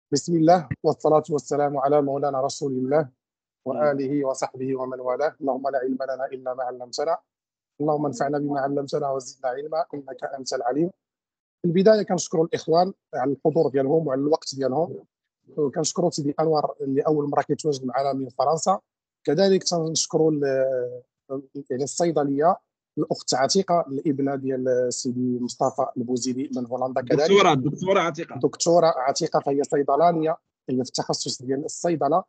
بسم الله والصلاة والسلام على مولانا رسول الله وآله وصحبه ومن والاه. اللهم لا علم لنا إلا ما علمتنا، اللهم انفعنا بما علمتنا وزدنا علما إنك أنت العليم. في البداية كنشكروا الإخوان على الحضور ديالهم وعلى الوقت ديالهم، وكنشكروا سيدي أنور اللي أول مرة كيتواجد معنا من فرنسا. كذلك تنشكروا يعني الصيدلية الأخت عتيقة الابنة ديال سيدي مصطفى البوزيدي من هولندا. كذلك دكتورة عتيقة. دكتورة عتيقة فهي صيدلانية، هي في التخصص ديال الصيدلة،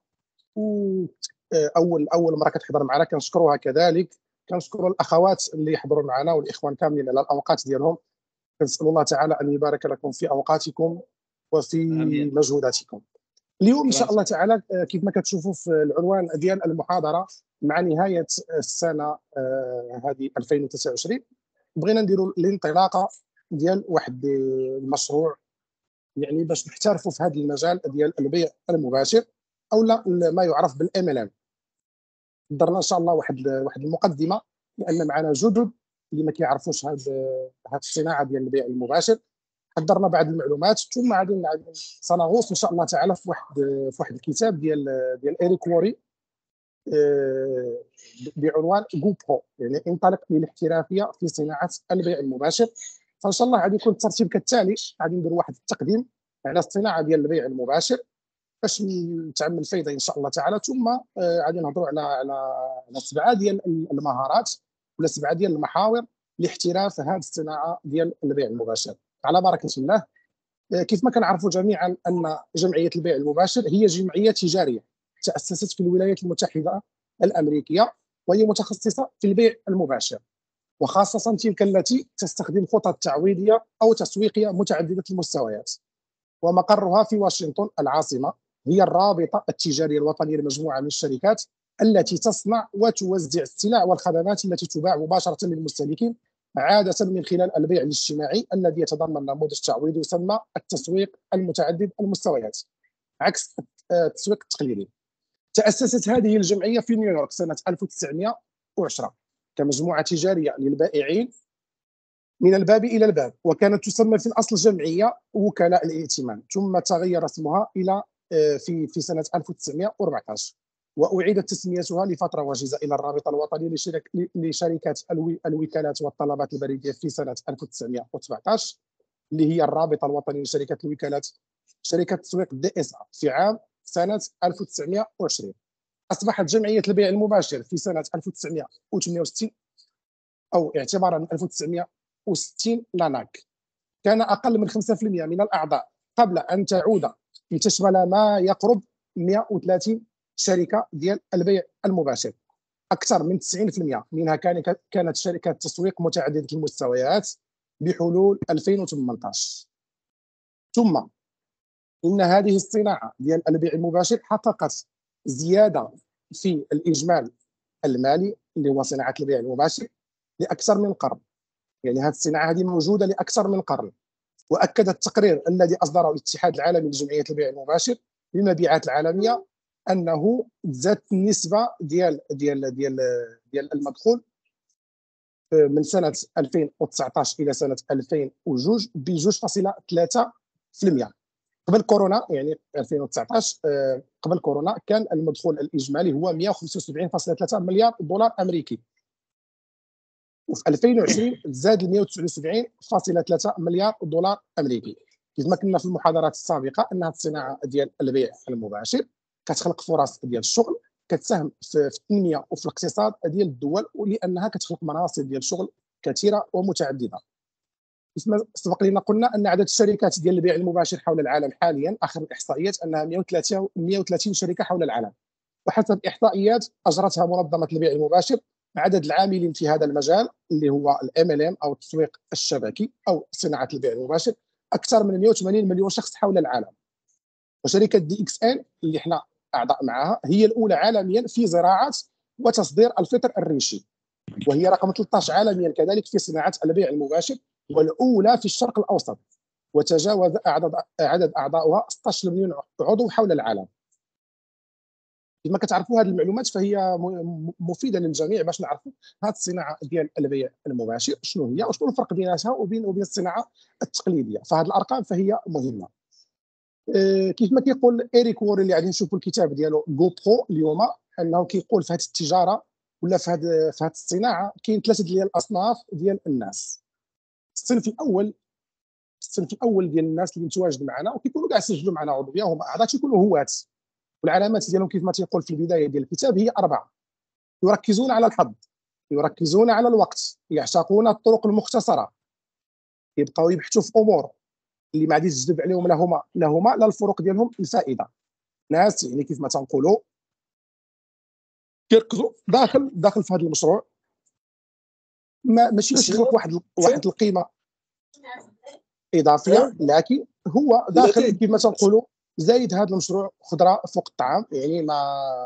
واول مره كتحضر معنا كنشكروها. كذلك كنشكروا الاخوات اللي يحضروا معنا والاخوان كاملين على الاوقات ديالهم. كنسال الله تعالى ان يبارك لكم في اوقاتكم وفي آمين. مجهوداتكم. اليوم ان شاء الله تعالى كيف ما كتشوفوا في العنوان ديال المحاضره، مع نهايه السنه هذه 2029 بغينا نديروا الانطلاقه ديال واحد المشروع، يعني باش نحترفوا في هذا المجال ديال البيع المباشر او لا ما يعرف بالام ال ام. درنا ان شاء الله واحد المقدمه، لان معنا جدد اللي ما كيعرفوش هذه الصناعه ديال البيع المباشر. حضرنا بعض المعلومات، ثم غادي سنغوص ان شاء الله تعالى في واحد الكتاب ديال إريك ووري بعنوان جو برو، يعني انطلق للاحترافيه في صناعه البيع المباشر. فان شاء الله غادي يكون الترتيب كالتالي: غادي ندير واحد التقديم على الصناعه ديال البيع المباشر باش نتعمل فايده ان شاء الله تعالى، ثم غادي نهضروا على 7 ديال المهارات ولا 7 ديال المحاور لاحتراف هذه الصناعه ديال البيع المباشر على بركه الله. كيف ما كنعرفوا جميعا ان جمعيه البيع المباشر هي جمعيه تجاريه تاسست في الولايات المتحده الامريكيه، وهي متخصصه في البيع المباشر، وخاصه تلك التي تستخدم خطط تعويضيه او تسويقيه متعدده المستويات. ومقرها في واشنطن العاصمه. هي الرابطه التجاريه الوطنيه لمجموعه من الشركات التي تصنع وتوزع السلع والخدمات التي تباع مباشره للمستهلكين، عاده من خلال البيع الاجتماعي الذي يتضمن نموذج تعويضي يسمى التسويق المتعدد المستويات، عكس التسويق التقليدي. تأسست هذه الجمعية في نيويورك سنة 1910 كمجموعة تجارية للبائعين من الباب إلى الباب، وكانت تسمى في الأصل جمعية وكلاء الائتمان، ثم تغير اسمها إلى في سنة 1914، وأعيدت تسميتها لفترة وجيزة إلى الرابطة الوطنية لشركات الوكالات والطلبات البريدية في سنة 1917، اللي هي الرابطة الوطنية لشركات الوكالات شركة تسويق دي اس في عام سنة 1920. أصبحت جمعية البيع المباشر في سنة 1968 أو اعتبارا من 1960 لاناك. كان أقل من 5% من الأعضاء قبل أن تعود لتشمل ما يقرب 130 شركة ديال البيع المباشر. أكثر من 90% منها كانت شركات تسويق متعددة المستويات بحلول 2018. ثم إن هذه الصناعة ديال البيع المباشر حققت زيادة في الإجمال المالي اللي هو صناعة البيع المباشر لأكثر من قرن. يعني هذه الصناعة هذه موجودة لأكثر من قرن. وأكد التقرير الذي أصدره الاتحاد العالمي لجمعية البيع المباشر للمبيعات العالمية أنه زادت النسبة ديال المدخول من سنة 2019 إلى سنة 2002 ب 2.3%. قبل كورونا، يعني 2019 قبل كورونا كان المدخول الإجمالي هو 175.3 مليار دولار أمريكي، وفي 2020 زاد ل 179.3 مليار دولار امريكي. كيف ما كنا في المحاضرات السابقه ان هذه الصناعه ديال البيع المباشر كتخلق فرص ديال الشغل، كتساهم في التنميه وفي الاقتصاد ديال الدول، ولانها كتخلق مناصب ديال الشغل كثيره ومتعدده. كيف ما سبق لنا قلنا ان عدد الشركات ديال البيع المباشر حول العالم حاليا اخر الاحصائيات انها 130 شركه حول العالم. وحسب احصائيات اجرتها منظمه البيع المباشر، عدد العاملين في هذا المجال اللي هو الام ال ام او التسويق الشبكي او صناعه البيع المباشر اكثر من 180 مليون شخص حول العالم. وشركه دي اكس ان اللي احنا اعضاء معها هي الاولى عالميا في زراعه وتصدير الفطر الريشي، وهي رقم 13 عالميا كذلك في صناعه البيع المباشر، والاولى في الشرق الاوسط، وتجاوز عدد اعضائها 16 مليون عضو حول العالم. كما كتعرفوا هذه المعلومات فهي مفيده للجميع باش نعرفوا هذه الصناعه ديال البيع المباشر شنو هي وشنو الفرق بيناتها وبين الصناعه التقليديه. فهذه الارقام فهي مهمه. كيف ما كيقول إيريك ووري اللي غادي نشوفوا الكتاب ديالو جو برو اليوم، انه كيقول في هذه التجاره ولا في هذه الصناعه كاين ثلاثه ديال الاصناف ديال الناس. الصنف الاول ديال الناس اللي متواجد معنا وكيكونوا كاع سجلوا معنا عضويه، هما اعضاء تيكونوا هواة، والعلامات ديالهم كيف ما تيقول في البدايه ديال الكتاب هي اربعه: يركزون على الحظ، يركزون على الوقت، يعشقون الطرق المختصره، يبقاو يبحثوا في امور اللي ما غاديش تجذب عليهم لا الفروق ديالهم الفائده. ناس يعني كيف ما تنقولوا كيركزوا داخل في هذا المشروع، ماشي باش يخلق واحد القيمه اضافيه، لكن هو داخل كيف ما تنقولوا زايد هذا المشروع خضره فوق الطعام، يعني ما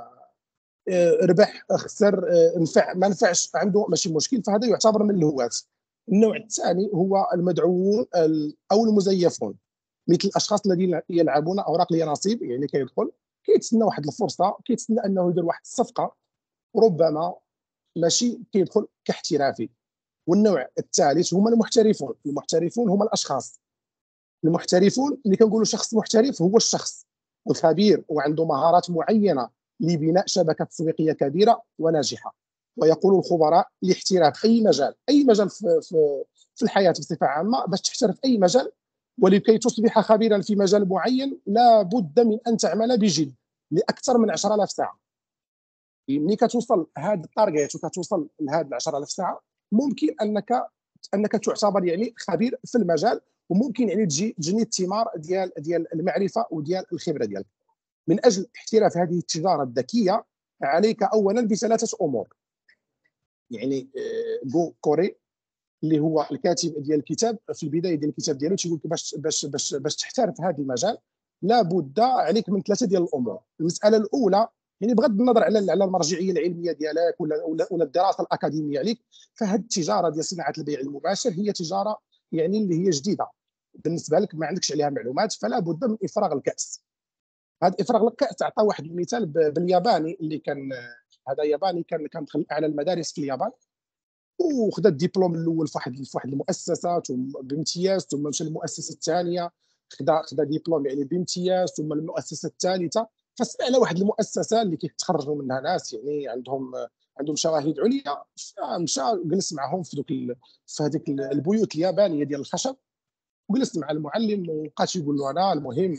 ربح خسر نفع ما نفعش عنده ماشي مشكل، فهذا يعتبر من الهواة. النوع الثاني هو المدعوون او المزيفون، مثل الاشخاص الذين يلعبون اوراق اليانصيب، يعني كيدخل كيتسنى واحد الفرصه، كيتسنى انه يدير واحد الصفقه، وربما ماشي كيدخل كاحترافي. والنوع الثالث هما المحترفون هما الاشخاص المحترفون اللي كنقولوا شخص محترف هو الشخص الخبير وعنده مهارات معينه لبناء شبكه تسويقيه كبيره وناجحه. ويقول الخبراء الاحتراف اي مجال في الحياه بصفه عامه، باش تحترف اي مجال ولكي تصبح خبيرا في مجال معين لا بد من ان تعمل بجد لاكثر من 10000 ساعه. ملي كتوصل هذا التارجت وكتوصل لهذه 10000 ساعه، ممكن انك تعتبر يعني خبير في المجال، وممكن يعني تجني الثمار ديال المعرفه وديال الخبره ديالك. من اجل احتراف هذه التجاره الذكيه عليك اولا بثلاثه امور. يعني جو كوري اللي هو الكاتب ديال الكتاب في البدايه ديال الكتاب ديالو تيقول لك باش تحترف هذا المجال لابد عليك من ثلاثه ديال الامور. المساله الاولى، يعني بغض النظر على المرجعيه العلميه ديالك ولا الدراسه الاكاديميه عليك، فهذه التجاره ديال صناعه البيع المباشر هي تجاره يعني اللي هي جديده بالنسبه لك، ما عندكش عليها معلومات، فلا بد من افراغ الكاس. هذا افراغ الكاس عطى واحد المثال بالياباني اللي كان، هذا ياباني كان دخل اعلى المدارس في اليابان وخذ الدبلوم الاول في واحد المؤسسه بامتياز، ثم مشى للمؤسسه الثانيه خذ دبلوم يعني بامتياز، ثم المؤسسه الثالثه. فسمع على واحد المؤسسه اللي كيتخرجوا منها ناس يعني عندهم شواهد عليا، مشى جلس معهم في هذيك البيوت اليابانيه ديال الخشب، وجلس مع المعلم وبقى يقول له انا المهم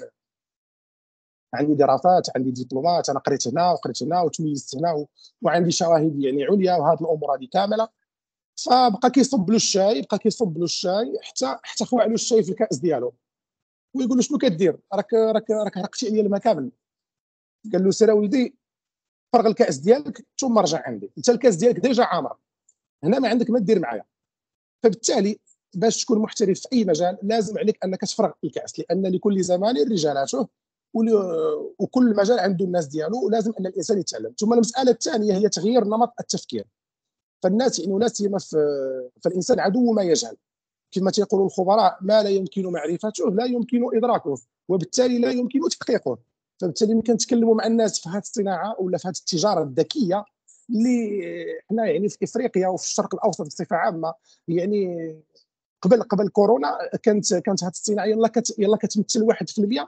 عندي دراسات، عندي دبلومات، انا قريت هنا وقريت هنا وتميزت هنا وعندي شواهد يعني عليا وهذه الامور هذه كامله. فبقى كيصب له الشاي حتى خوى له الشاي في الكاس ديالو، ويقول له شنو كدير؟ راك حرقتي عليا الماء كامل. قال له سير ولدي فرغ الكاس ديالك ثم رجع عندي، انت الكاس ديالك ديجا عامر، هنا ما عندك ما دير معايا. فبالتالي باش تكون محترف في اي مجال لازم عليك انك تفرغ الكاس، لان لكل زمان رجالاته وكل مجال عنده الناس ديالو، ولازم ان الانسان يتعلم. ثم المساله الثانيه هي تغيير نمط التفكير. فالناس يعني لا سيما فالانسان عدو ما يجهل، كما تيقول الخبراء ما لا يمكن معرفته لا يمكن ادراكه، وبالتالي لا يمكن تحقيقه. فبالتالي ملي كنتكلموا مع الناس في هذه الصناعه ولا في هذه التجاره الذكيه اللي احنا يعني في افريقيا وفي الشرق الاوسط بصفه عامه، يعني قبل كورونا كانت هذه الصناعه يلا كتمثل 1%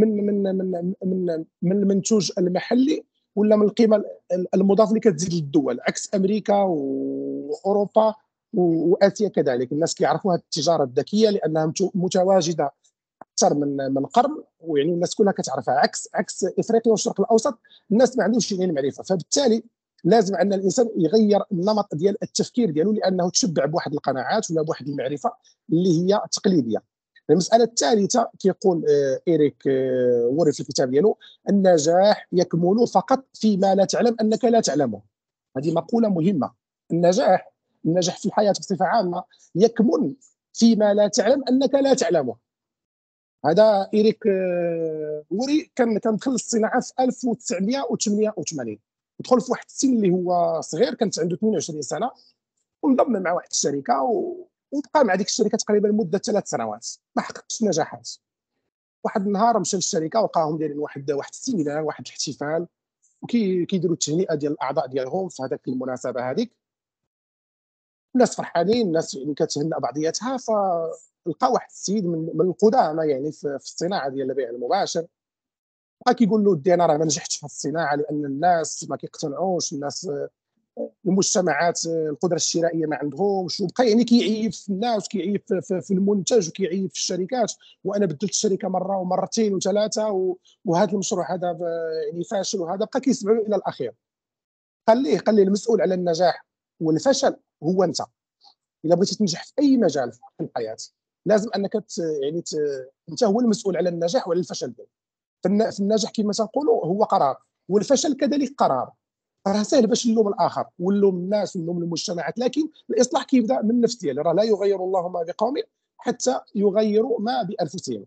من المنتوج المحلي ولا من القيمه المضافه اللي كتزيد للدول، عكس امريكا واوروبا واسيا كذلك. الناس كيعرفوا هذه التجاره الذكيه لانها متواجده اكثر من قرن، ويعني الناس كلها كتعرفها، عكس افريقيا والشرق الاوسط الناس ما عندهمش يعني المعرفه. فبالتالي لازم ان الانسان يغير النمط ديال التفكير ديالو، لانه تشبع بواحد القناعات ولا بواحد المعرفه اللي هي تقليديه. المساله الثالثه كيقول إيريك ووري في الكتاب ديالو: النجاح يكمن فقط فيما لا تعلم انك لا تعلمه. هذه مقوله مهمه. النجاح في الحياه بصفه عامه يكمن فيما لا تعلم انك لا تعلمه. هذا إيريك ووري كان دخل الصناعه في 1988، ودخل في واحد السن اللي هو صغير، كانت عنده 22 سنه، وانضم مع واحد الشركه وبقى مع ديك الشركه تقريبا مده 3 سنوات، ما حققش نجاحات. واحد النهار مشى للشركه ولقاهم دايرين واحد السيمينار، واحد الاحتفال، وكيديروا التهنئه ديال الاعضاء ديالهم في هذاك المناسبه هذيك. الناس فرحانين، الناس يعني كتهنأ بعضياتها. لقى واحد السيد من القدامى يعني في الصناعه ديال البيع المباشر، بقى كيقول له دي انا راه ما نجحتش في الصناعه لان الناس ما كيقتنعوش، الناس المجتمعات القدره الشرائيه ما عندهمش، وبقى يعني كيعيب في الناس وكيعيب في المنتج وكيعيب في الشركات، وانا بدلت الشركه مره ومرتين وثلاثه وهذا المشروع هذا يعني فاشل، وهذا بقى كيسمعوا الى الاخير. قال لي المسؤول على النجاح والفشل هو انت. الا بغيتي تنجح في اي مجال في الحياه لازم انك انت هو المسؤول على النجاح وعلى الفشل ديالك. في النجاح كما تنقولوا هو قرار، والفشل كذلك قرار. راه سهل باش نلوم الاخر ونلوم الناس ونلوم المجتمعات، لكن الاصلاح كيبدا من النفس ديالي. راه لا يغير الله ما بقوم حتى يغيروا ما بانفسهم.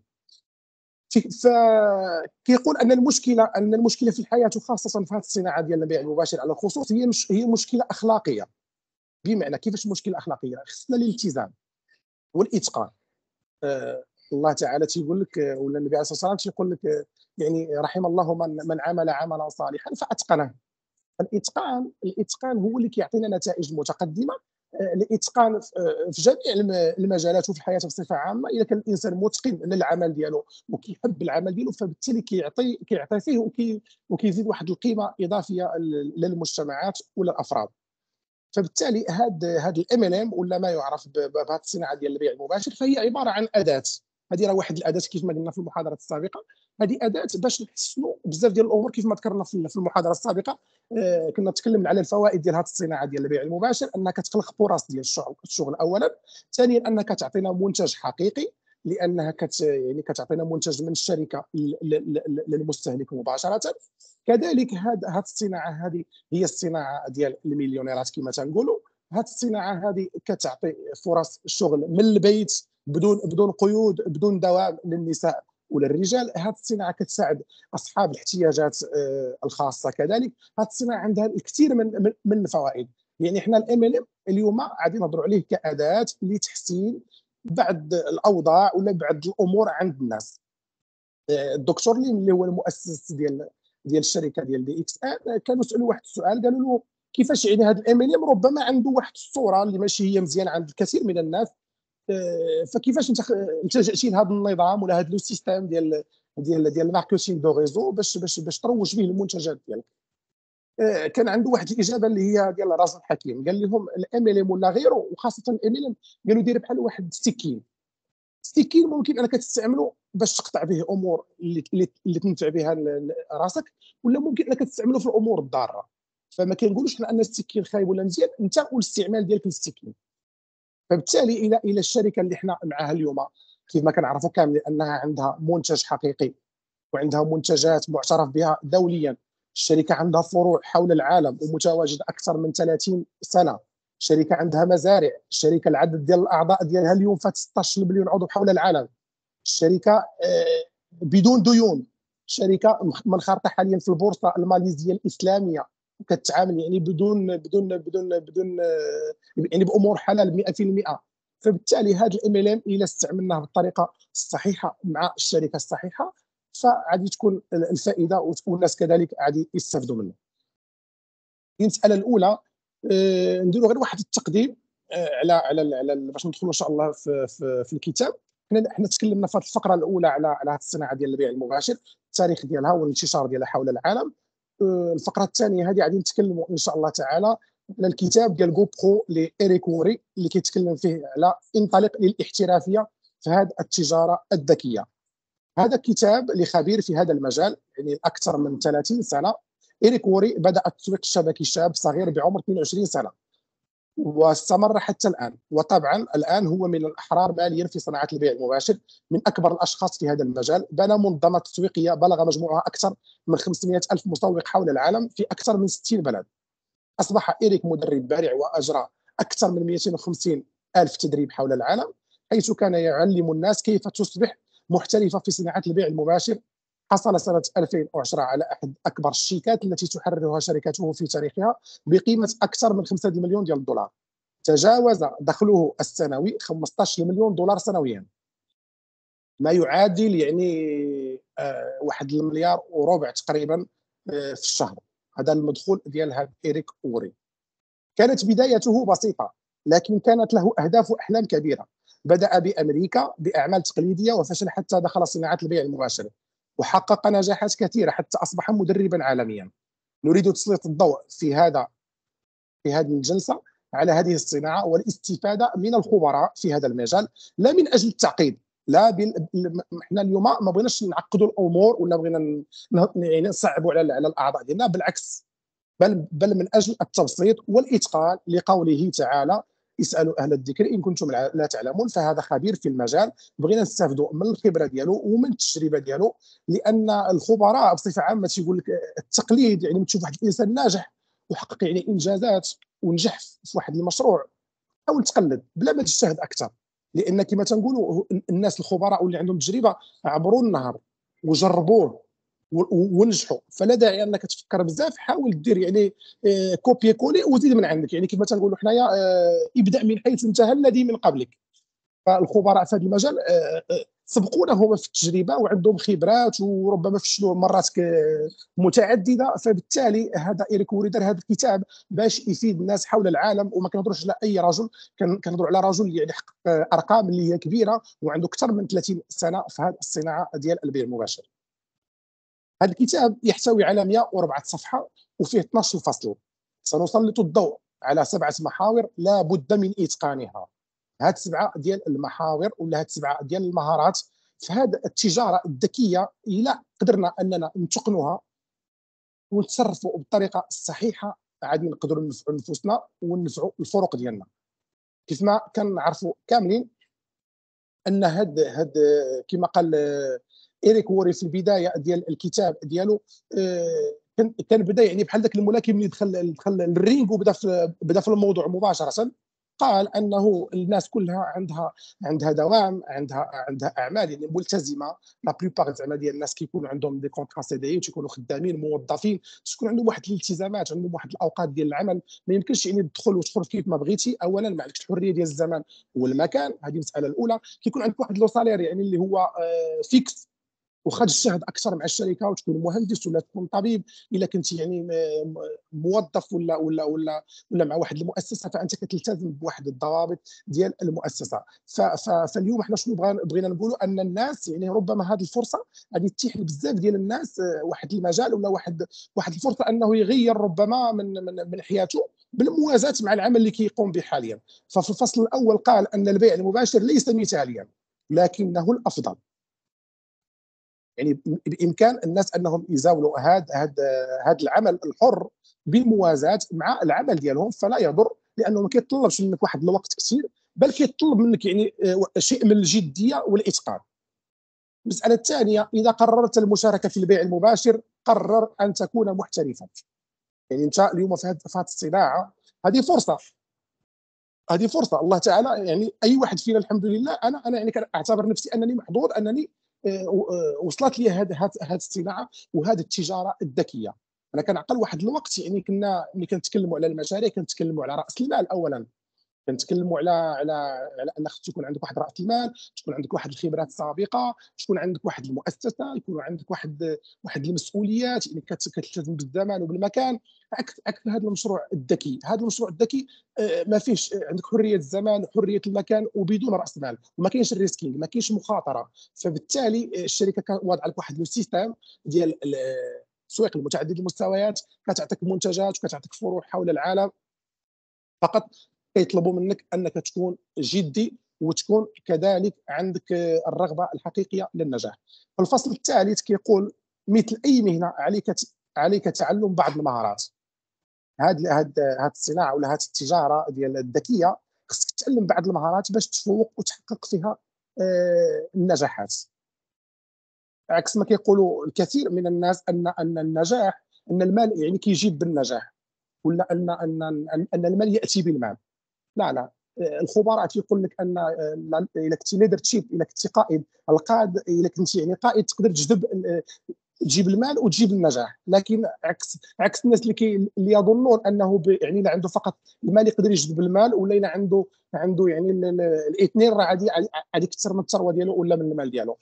فكيقول ان المشكله في الحياه وخاصه في هذه الصناعه ديال البيع المباشر على الخصوص هي مشكله اخلاقيه. بمعنى كيفاش مشكله اخلاقيه؟ خصنا الالتزام والاتقان. الله تعالى تيقول لك، ولا النبي عليه الصلاه والسلام تيقول لك يعني رحم الله من عمل عملا صالحا فاتقنه. الاتقان هو اللي كيعطينا نتائج متقدمه. الاتقان في جميع المجالات وفي الحياه بصفه عامه. اذا كان الانسان متقن للعمل ديالو وكيحب العمل ديالو فبالتالي كيعطي فيه وكيزيد واحد القيمه اضافيه للمجتمعات ولا الافراد. فبالتالي هذا الام ال ام ولا ما يعرف بهذه الصناعه ديال البيع المباشر فهي عباره عن اداه. هذه راه واحد الاداه كيف ما قلنا في المحاضره السابقه. هذه اداه باش نحسنوا بزاف ديال الامور كيف ما ذكرنا في المحاضره السابقه. كنا تكلمنا على الفوائد ديال هذه الصناعه ديال البيع المباشر، انك تخلق فرص ديال الشغل اولا. ثانيا انك تعطينا منتج حقيقي، لانها يعني كتعطينا منتج من الشركه للمستهلك مباشره. كذلك هذه الصناعه هذه هي الصناعه ديال المليونيرات كما تنقولوا. هذه الصناعه هذه كتعطي فرص الشغل من البيت بدون قيود، بدون دوام للنساء وللرجال. هذه الصناعه كتساعد اصحاب الاحتياجات الخاصه. كذلك هذه الصناعه عندها الكثير من الفوائد. يعني احنا الام ال ام اليوم غادي نهضروا عليه كاداه لتحسين بعض الاوضاع ولا بعض الامور عند الناس. الدكتور لين اللي هو المؤسس ديال الشركه ديال دي اكس ان كانوا سالوا واحد السؤال، قالوا له كيفاش يعني هذا الام ال ام ربما عنده واحد الصوره اللي ماشي هي مزيانه عند الكثير من الناس. فكيفاش انت التجأتي لهذا النظام ولا هذا لو سيستيم ديال ماركتينغ دو ريزو باش تروج به المنتجات ديالك؟ كان عنده واحد الاجابه اللي هي ديال راس الحكيم. قال لهم الام ال ام ولا غيره وخاصه الام ال ام قالوا دير بحال واحد السكين. السكين ممكن انك تستعمله باش تقطع به امور اللي تنفع بها راسك، ولا ممكن انك تستعمله في الامور الضاره. فما كنقولوش حنا ان السكين خايب ولا مزيان، انت والاستعمال ديالك للسكين. فبالتالي الى الشركه اللي حنا معها اليوم كيف ما كنعرفوا كاملين انها عندها منتج حقيقي وعندها منتجات معترف بها دوليا. الشركه عندها فروع حول العالم ومتواجده اكثر من 30 سنه. الشركه عندها مزارع. الشركه العدد ديال الاعضاء ديالها اليوم فات 16 مليون عضو حول العالم. الشركه بدون ديون. الشركه منخرطه حاليا في البورصه الماليزيه الاسلاميه، كتعامل يعني بدون يعني بامور حلال 100%. فبالتالي هذا الام ال ام الى استعملناه بالطريقه الصحيحه مع الشركه الصحيحه فغادي تكون الفائده والناس كذلك غادي يستافدوا منه. المساله الاولى نديروا غير واحد التقديم على باش ندخلوا ان شاء الله في الكتاب. حنا تكلمنا في الفقره الاولى على هذه الصناعه ديال البيع المباشر، التاريخ ديالها والانتشار ديالها حول العالم. الفقره الثانيه هذه غادي نتكلموا ان شاء الله تعالى على الكتاب ديال جو برو لإيريك ووري اللي كيتكلم فيه على انطلق للاحترافيه في هذه التجاره الذكيه. هذا الكتاب لخبير في هذا المجال يعني اكثر من 30 سنه. إيريك ووري بدا التسويق الشبكي شاب صغير بعمر 22 سنه واستمر حتى الان. وطبعا الان هو من الاحرار ماليا في صناعه البيع المباشر، من اكبر الاشخاص في هذا المجال. بنى منظمه تسويقيه بلغ مجموعها اكثر من 500 الف مسوق حول العالم في اكثر من 60 بلد. اصبح إيريك مدرب بارع واجرى اكثر من 250 الف تدريب حول العالم، حيث كان يعلم الناس كيف تصبح محترفه في صناعه البيع المباشر. حصل سنة 2010 على أحد أكبر الشيكات التي تحررها شركته في تاريخها بقيمة أكثر من 5 مليون ديال الدولار. تجاوز دخله السنوي 15 مليون دولار سنويا، ما يعادل يعني واحد المليار وربع تقريبا في الشهر. هذا المدخول ديال هذا إيريك ووري. كانت بدايته بسيطة لكن كانت له أهداف وأحلام كبيرة. بدأ بأمريكا بأعمال تقليدية وفشل حتى دخل صناعة البيع المباشر، وحقق نجاحات كثيرة حتى أصبح مدربا عالميا. نريد تسليط الضوء في هذه الجلسة على هذه الصناعة والاستفادة من الخبراء في هذا المجال، لا من أجل التعقيد، لا احنا اليوم ما بغيناش نعقدوا الامور ولا بغينا يعني نصعبوا على الاعضاء ديالنا، بالعكس، بل من اجل التبسيط والاتقان، لقوله تعالى: اسالوا اهل الذكر ان كنتم لا تعلمون. فهذا خبير في المجال، بغينا نستافدوا من الخبره ديالو ومن التجربه ديالو، لان الخبراء بصفه عامه تيقول لك التقليد يعني تشوف واحد الانسان ناجح وحقق يعني انجازات ونجح في واحد المشروع، حاول تقلد بلا ما تجتهد اكثر، لان كما تنقولوا الناس الخبراء واللي عندهم تجربه عبروا النهر وجربوه ونجحوا، فلا داعي انك تفكر بزاف، حاول دير يعني كوبي كولي وزيد من عندك، يعني كما تنقولوا حنايا ابدا من حيث انتهى الذي من قبلك. فالخبراء في هذا المجال سبقونا هما في التجربه وعندهم خبرات وربما فشلوا مرات متعدده، فبالتالي هذا إيريك ووري دار هذا الكتاب باش يفيد الناس حول العالم، وما كنهضروش على اي رجل، كنهضروا على رجل يعني حقق ارقام اللي هي كبيره وعنده اكثر من 30 سنه في هذه الصناعه ديال البيع المباشر. هذا الكتاب يحتوي على 104 صفحه وفيه 12 فصل، سنسلط الضوء على 7 محاور لا بد من اتقانها. هاد 7 ديال المحاور ولا هاد 7 ديال المهارات في هذه التجاره الذكيه، الا قدرنا اننا نتقنوها ونتصرفوا بالطريقه الصحيحه، غادي نقدروا ننفعوا نفوسنا وننفعوا الفروق ديالنا. كيف ما كنعرفوا كاملين ان هاد كما قال إيريك ووري في البدايه ديال الكتاب ديالو، كان بدا يعني بحال ذاك الملاكم اللي دخل الرينغ وبدا في الموضوع مباشره. قال انه الناس كلها عندها دوام، عندها اعمال يعني ملتزمه. لا بلوبار زعما ديال الناس كيكونوا عندهم دي كونترا سي دي وتيكونوا خدامين موظفين، تكون عندهم واحد الالتزامات، عندهم واحد الاوقات ديال العمل، ما يمكنش يعني تدخل وتخرج كيف ما بغيتي. اولا ما عندكش الحريه ديال الزمان والمكان، هذه المساله الاولى. كيكون عندك واحد لو سالير يعني اللي هو فيكس، وخا تجتهد اكثر مع الشركه وتكون مهندس ولا تكون طبيب، الا كنت يعني موظف ولا مع واحد المؤسسه، فانت كتلتزم بواحد الضوابط ديال المؤسسه. فاليوم احنا شنو بغينا نقولوا؟ ان الناس يعني ربما هذه الفرصه غادي تتيح لبزاف ديال الناس واحد المجال ولا واحد الفرصه انه يغير ربما من حياته بالموازاه مع العمل اللي كيقوم به حاليا. ففي الفصل الاول قال ان البيع المباشر ليس مثاليا لكنه الافضل، يعني بامكان الناس انهم يزاولوا هذا العمل الحر بالموازاه مع العمل ديالهم، فلا يضر، لانه ما كيطلبش منك واحد الوقت كثير، بل كيطلب منك يعني شيء من الجديه والاتقان. المساله الثانيه: اذا قررت المشاركه في البيع المباشر قرر ان تكون محترفا. يعني انت اليوم في هذه الصناعه، هذه فرصه، هذه فرصه الله تعالى، يعني اي واحد فينا الحمد لله، انا يعني كنعتبر نفسي انني محظوظ انني وصلت لي هذه الصناعه وهذه التجاره الذكيه. انا كنعقل واحد الوقت يعني كنا ملي كنتكلموا على المشاريع كنتكلموا على راس المال اولا، كنتكلموا على ان خصك يكون عندك واحد راس المال، تكون عندك واحد الخبرات السابقه، تكون عندك واحد المؤسسه، يكون عندك واحد المسؤوليات، يعني كتلتزم بالزمان وبالمكان. عكس هذا المشروع الذكي. هذا المشروع الذكي ما فيهش عندك حريه الزمان وحريه المكان وبدون راس مال، وما كاينش الريسكينغ، ما كاينش مخاطره. فبالتالي الشركه واضعه لك واحد لو سيستيم ديال التسويق المتعدد المستويات، كتعطيك منتجات وكتعطيك فروع حول العالم، فقط كيطلبوا منك انك تكون جدي وتكون كذلك عندك الرغبه الحقيقيه للنجاح. في الفصل الثالث كيقول: مثل اي مهنه عليك تعلم بعض المهارات. هذه الصناعه ولا هذه التجاره ديال الذكيه خصك تتعلم بعض المهارات باش تفوق وتحقق فيها النجاحات. عكس ما كيقولوا الكثير من الناس ان النجاح، ان المال يعني كيجيب بالنجاح، ولا ان المال ياتي بالمال. لا، الخبراء تيقول لك ان الا كنتي ليدرشيب، الا كنتي قائد، الا كنتي يعني قائد تقدر تجيب المال وتجيب النجاح. لكن عكس الناس اللي يظنون انه يعني الا عنده فقط المال يقدر يجذب المال، ولا الا عنده يعني الاثنين، راه غادي يكثر من الثروه ديالو ولا من المال ديالو.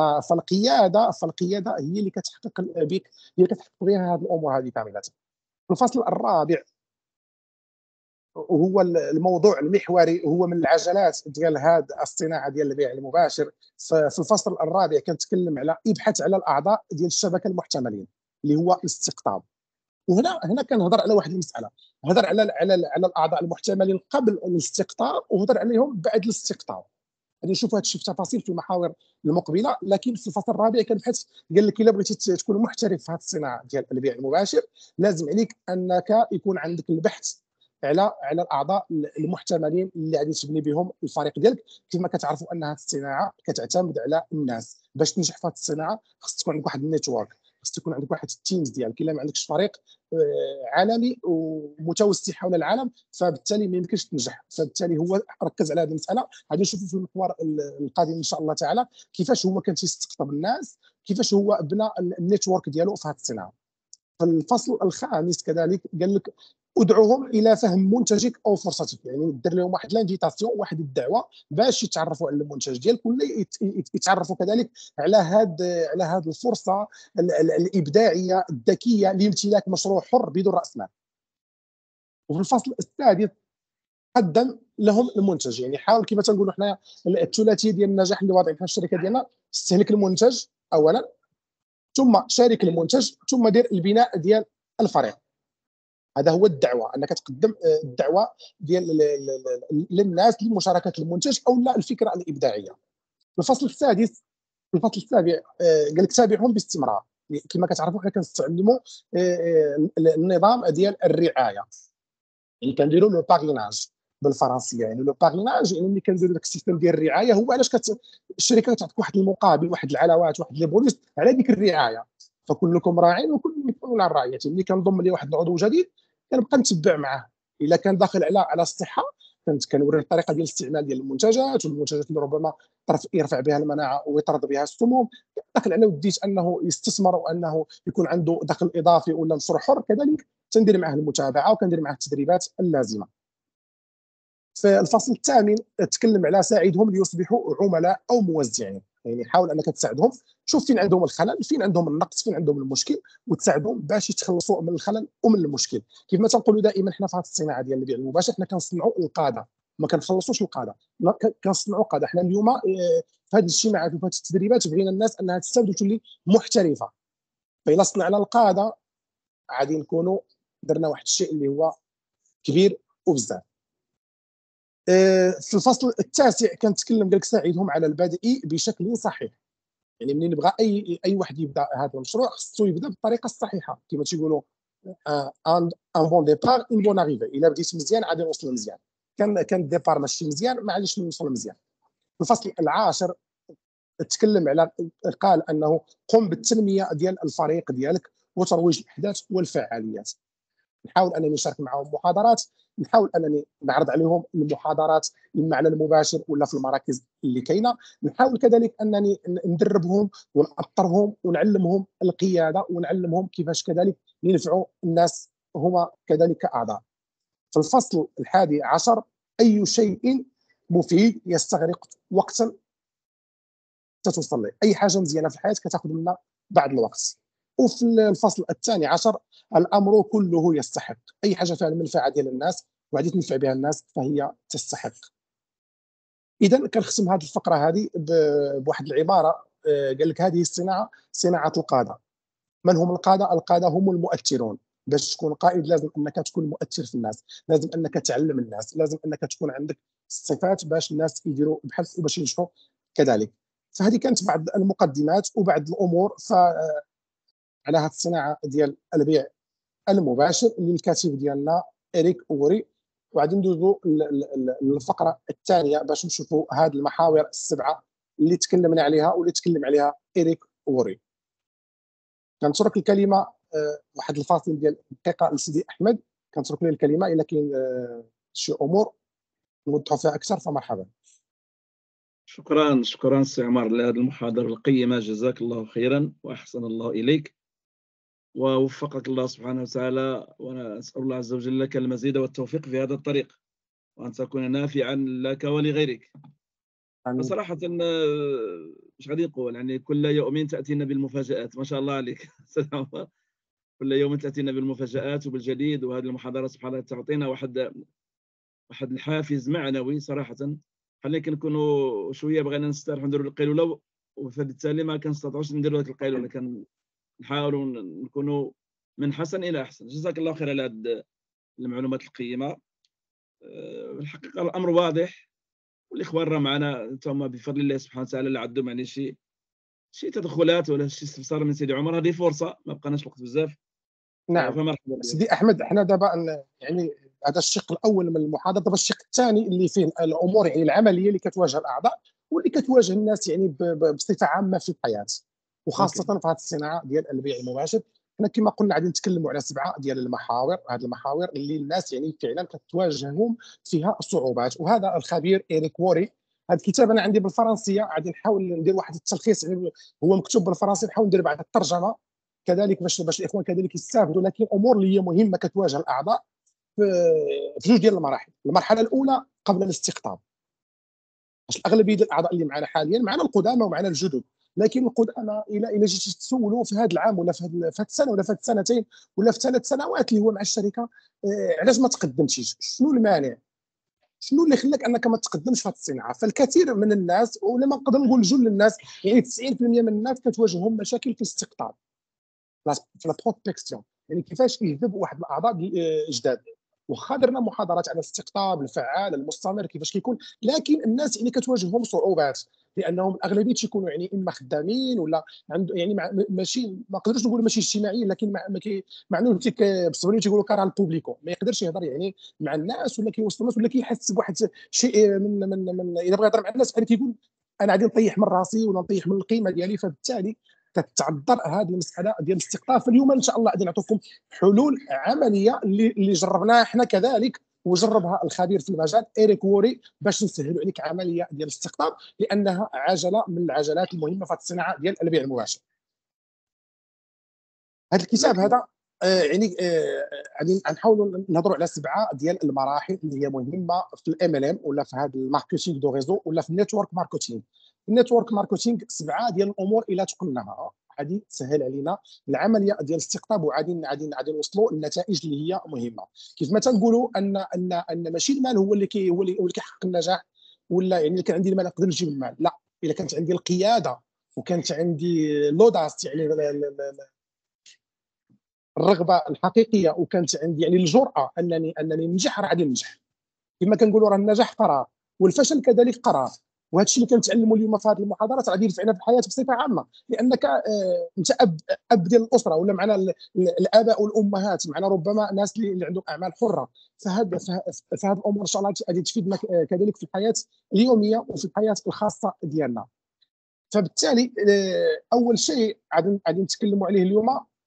فالقياده هي اللي كتحقق بك، هي اللي كتحقق بها هذه الامور هذه كامله. الفصل الرابع وهو الموضوع المحوري هو من العجلات ديال هذه الصناعه ديال البيع المباشر. في الفصل الرابع كنتكلم على ابحث على الاعضاء ديال الشبكه المحتملين اللي هو الاستقطاب. وهنا كنهضر على واحد المساله، هضر على الاعضاء المحتملين قبل الاستقطاب وهضر عليهم بعد الاستقطاب. غادي نشوفوا هذا الشيء بتفاصيل في المحاور المقبله، لكن في الفصل الرابع كنبحث قال لك الا بغيتي تكون محترف في هذه الصناعه ديال البيع المباشر لازم عليك انك يكون عندك البحث على الاعضاء المحتملين اللي غادي تبني بهم الفريق ديالك. كما كتعرفوا ان هذه الصناعه كتعتمد على الناس. باش تنجح في هذه الصناعه خصك تكون عندك واحد النيتورك، خصك تكون عندك واحد التيمز ديالك. الا ما عندكش فريق عالمي ومتوسع حول العالم فبالتالي ما يمكنش تنجح. فبالتالي هو ركز على هذه المساله. غادي نشوفوا في المحور القادم ان شاء الله تعالى كيفاش هو كان تيستقطب الناس، كيفاش هو بنى النيتورك ديالو في هذه الصناعه. في الفصل الخامس كذلك قال لك ادعوهم الى فهم منتجك او فرصتك، يعني دير لهم واحد لانفيتاسيون، واحد الدعوه باش يتعرفوا على المنتج ديالك ولا يتعرفوا كذلك على هذه الفرصه الابداعيه الذكيه لامتلاك مشروع حر بدون راس مال. وفي الفصل السادس قدم لهم المنتج، يعني حاول كما تنقولوا حنايا الثلاثيه ديال النجاح اللي واضعين في الشركه ديالنا: استهلك المنتج اولا، ثم شارك المنتج، ثم دير البناء ديال الفريق. هذا هو الدعوه، انك تقدم الدعوه ديال للناس لمشاركه المنتج او لا الفكره الابداعيه. الفصل السادس الفصل السابع قال لك تابعهم باستمرار. كما كتعرفوا حنا كنستعملوا النظام ديال الرعايه، يعني كنديروا لو باغيناج بالفرنسيه. يعني لو باغيناج يعني ملي كنديروا داك السيستم ديال الرعايه هو علاش الشركه كتعطيك واحد المقابل، واحد العلاوات، واحد لي بونus على ديك الرعايه. فكلكم راع وكل مسؤول عن رعيته. ملي كنضم لي واحد العضو جديد كنبقى نتبع معاه. الا كان داخل على الصحه كنوريه الطريقه ديال الاستعمال ديال المنتجات، والمنتجات اللي ربما يرفع بها المناعه ويطرد بها السموم. داخل على وديت انه يستثمر وانه يكون عنده دخل اضافي ولا مشروع حر، كذلك تندير معه المتابعه وكندير معه التدريبات اللازمه. في الفصل الثامن تكلم على ساعدهم ليصبحوا عملاء او موزعين، يعني حاول انك تساعدهم، شوف فين عندهم الخلل، فين عندهم النقص، فين عندهم المشكل، وتساعدهم باش يتخلصوا من الخلل ومن المشكل. كيف ما تنقولوا دائما حنا في هذه الصناعه ديال البيع المباشر حنا كنصنعوا القاده، ما كنخلصوش القاده، كنصنعوا قاده. حنا اليوم في هذه الاجتماعات وفي هذه التدريبات بغينا الناس انها تستافد وتولي محترفه. فإلا صنعنا القاده غادي نكونوا درنا واحد الشيء اللي هو كبير وبزاف. في الفصل التاسع كنتكلم قال لك ساعدهم على البدء بشكل صحيح. يعني منين بغى اي واحد يبدا هذا المشروع خصو يبدا بالطريقه الصحيحه، كما تيقولوا ان بون ديبار اون بون اريفي. الا بديت مزيان غادي نوصل مزيان، كان الديبار ماشي مزيان ما غاديش نوصل مزيان. في الفصل العاشر تكلم على، قال انه قم بالتنميه ديال الفريق ديالك وترويج الاحداث والفعاليات. نحاول انني نشارك معهم محاضرات، نحاول انني نعرض عليهم المحاضرات اما على المباشر ولا في المراكز اللي كاينه. نحاول كذلك انني ندربهم ونأطرهم ونعلمهم القياده ونعلمهم كيفاش كذلك ينفعوا الناس هما كذلك كاعضاء. في الفصل الحادي عشر اي شيء مفيد يستغرق وقتا توصل له، اي حاجه مزيانه في الحياه كتاخذ منا بعض الوقت. وفي الفصل الثاني عشر الامر كله يستحق، اي حاجه فيها المنفعه ديال الناس وغادي تنفع بها الناس فهي تستحق. اذا كنختم هذه الفقره هذه بواحد العباره، قال لك هذه الصناعه صناعه القاده. من هم القاده؟ القاده هم المؤثرون. باش تكون قائد لازم انك تكون مؤثر في الناس، لازم انك تعلم الناس، لازم انك تكون عندك الصفات باش الناس يديروا بحث وباش ينجحوا كذلك. فهذه كانت بعض المقدمات وبعض الامور على هذه الصناعه ديال البيع المباشر اللي الكاتب ديالنا إريك أوري. وغادي ندوزو للفقره الثانيه باش نشوفوا هذه المحاور السبعه اللي تكلمنا عليها واللي تكلم عليها إريك أوري. كنترك الكلمه واحد الفاصل ديال دقيقه لسيدي احمد، كنترك له الكلمه الا كاين شي امور نوضحوا فيها اكثر فمرحبا. شكرا سي عمر لهذه المحاضره القيمه، جزاك الله خيرا واحسن الله اليك ووفقك الله سبحانه وتعالى، وانا اسال الله عز وجل لك المزيد والتوفيق في هذا الطريق وان تكون نافعا لك ولغيرك. صراحه مش غادي نقول، يعني كل يوم تاتينا بالمفاجات، ما شاء الله عليك استاذ عمر، كل يوم تاتينا بالمفاجات وبالجديد. وهذه المحاضره سبحان الله تعطينا واحد واحد الحافز معنوي صراحه. خلينا كنكونوا شويه بغينا نستريحوا نديروا القيلوله، وبالتالي ما كنستطيعوش نديروا هذيك القيلوله، كنحاولوا نكونوا من حسن الى احسن. جزاك الله خير على هذه المعلومات القيمه. الحقيقه الامر واضح، والاخوان راه معنا انتم بفضل الله سبحانه وتعالى اللي عندهم يعني شي تدخلات ولا شي استفسار من سيدي عمر. هذه فرصه، ما بقناش وقت بزاف. نعم فمرحبا بك. سيدي احمد، احنا دابا يعني هذا الشق الاول من المحاضره. دابا الشق الثاني اللي فيه الامور يعني العمليه اللي كتواجه الاعضاء واللي كتواجه الناس يعني بصفه عامه في الحياه، وخاصه في هذه الصناعه ديال البيع المباشر. حنا كما قلنا غادي نتكلموا على 7 ديال المحاور. هذه المحاور اللي الناس يعني فعلا كتواجههم فيها الصعوبات. وهذا الخبير إريك ووري، هذا الكتاب انا عندي بالفرنسيه، غادي نحاول ندير واحد التلخيص، يعني هو مكتوب بالفرنسي، نحاول ندير بعض الترجمه كذلك باش الاخوان كذلك يستافدوا. لكن امور اللي هي مهمه كتواجه الاعضاء في جوج ديال المراحل. المرحله الاولى قبل الاستقطاب، باش الاغلبيه ديال الاعضاء اللي معنا حاليا معنا القدامى ومعنا الجدد، لكن القدامى الى جيتي تسولوا في هذا العام ولا في هذه السنه ولا في هذه السنتين ولا في 3 سنوات اللي هو مع الشركه، علاش ما تقدمتيش؟ شنو المانع؟ شنو اللي خلاك انك ما تقدمش في هذه الصناعه؟ فالكثير من الناس، ولا ما نقدر نقول جل الناس، يعني 90% من الناس كتواجههم مشاكل في الاستقطاب، في لا بروسبكسيون، يعني كيفاش يجذب واحد الاعضاء جداد. واخا درنا محاضرات على الاستقطاب الفعال المستمر كيفاش كيكون، لكن الناس يعني كتواجههم صعوبات، لانهم الاغلبيه تيكونوا يعني اما خدامين ولا عنده يعني ماشي، ما نقدرش نقول ماشي اجتماعيين، لكن ما عندهم بالصبريه تيقولوا كارال بوبليكو، ما يقدرش يهضر يعني مع الناس ولا كيوصل الناس ولا كيحس بواحد شيء من اذا بغى يهضر مع الناس بحال كيقول انا غادي نطيح من راسي ولا نطيح من القيمه ديالي. فبالتالي كتعذر هذه المساله ديال الاستقطاب. فاليوم ان شاء الله غادي نعطيكم حلول عمليه اللي جربناها احنا كذلك وجربها الخبير في المجال إريك ووري، باش نسهلوا عليك عمليه ديال الاستقطاب، لانها عجله من العجلات المهمه في الصناعه ديال البيع المباشر. هذا الكتاب هذا يعني غادي نحاولوا نهضروا على 7 ديال المراحل اللي هي مهمه في الام ال ام ولا في هذا الماركتينغ دو ريزو ولا في النيتورك ماركتينغ. النيتورك ماركتينغ 7 ديال الامور الى تقناها غادي تسهل علينا العمليه ديال الاستقطاب، وغادي نوصلوا للنتائج اللي هي مهمه. كيف ما تنقولوا ان ماشي المال هو اللي كيحقق النجاح، ولا يعني اللي كان عندي المال نقدر نجيب المال، لا، الا كانت عندي القياده وكانت عندي لوداس يعني الرغبه الحقيقيه، وكانت عندي يعني الجراه انني ننجح، راه غادي ننجح. كما كنقولوا راه النجاح قرار والفشل كذلك قرار. وهذا الشيء اللي كنتعلموا اليوم في هذه المحاضرات غادي ينفعنا في الحياه بصفه عامه، لانك انت اب ديال الاسره، ولا معنا الاباء والامهات، معنا ربما ناس اللي عندهم اعمال حره. فهذا الامور ان شاء الله غادي تفيدنا كذلك في الحياه اليوميه وفي الحياه الخاصه ديالنا. فبالتالي اول شيء غادي نتكلموا عليه اليوم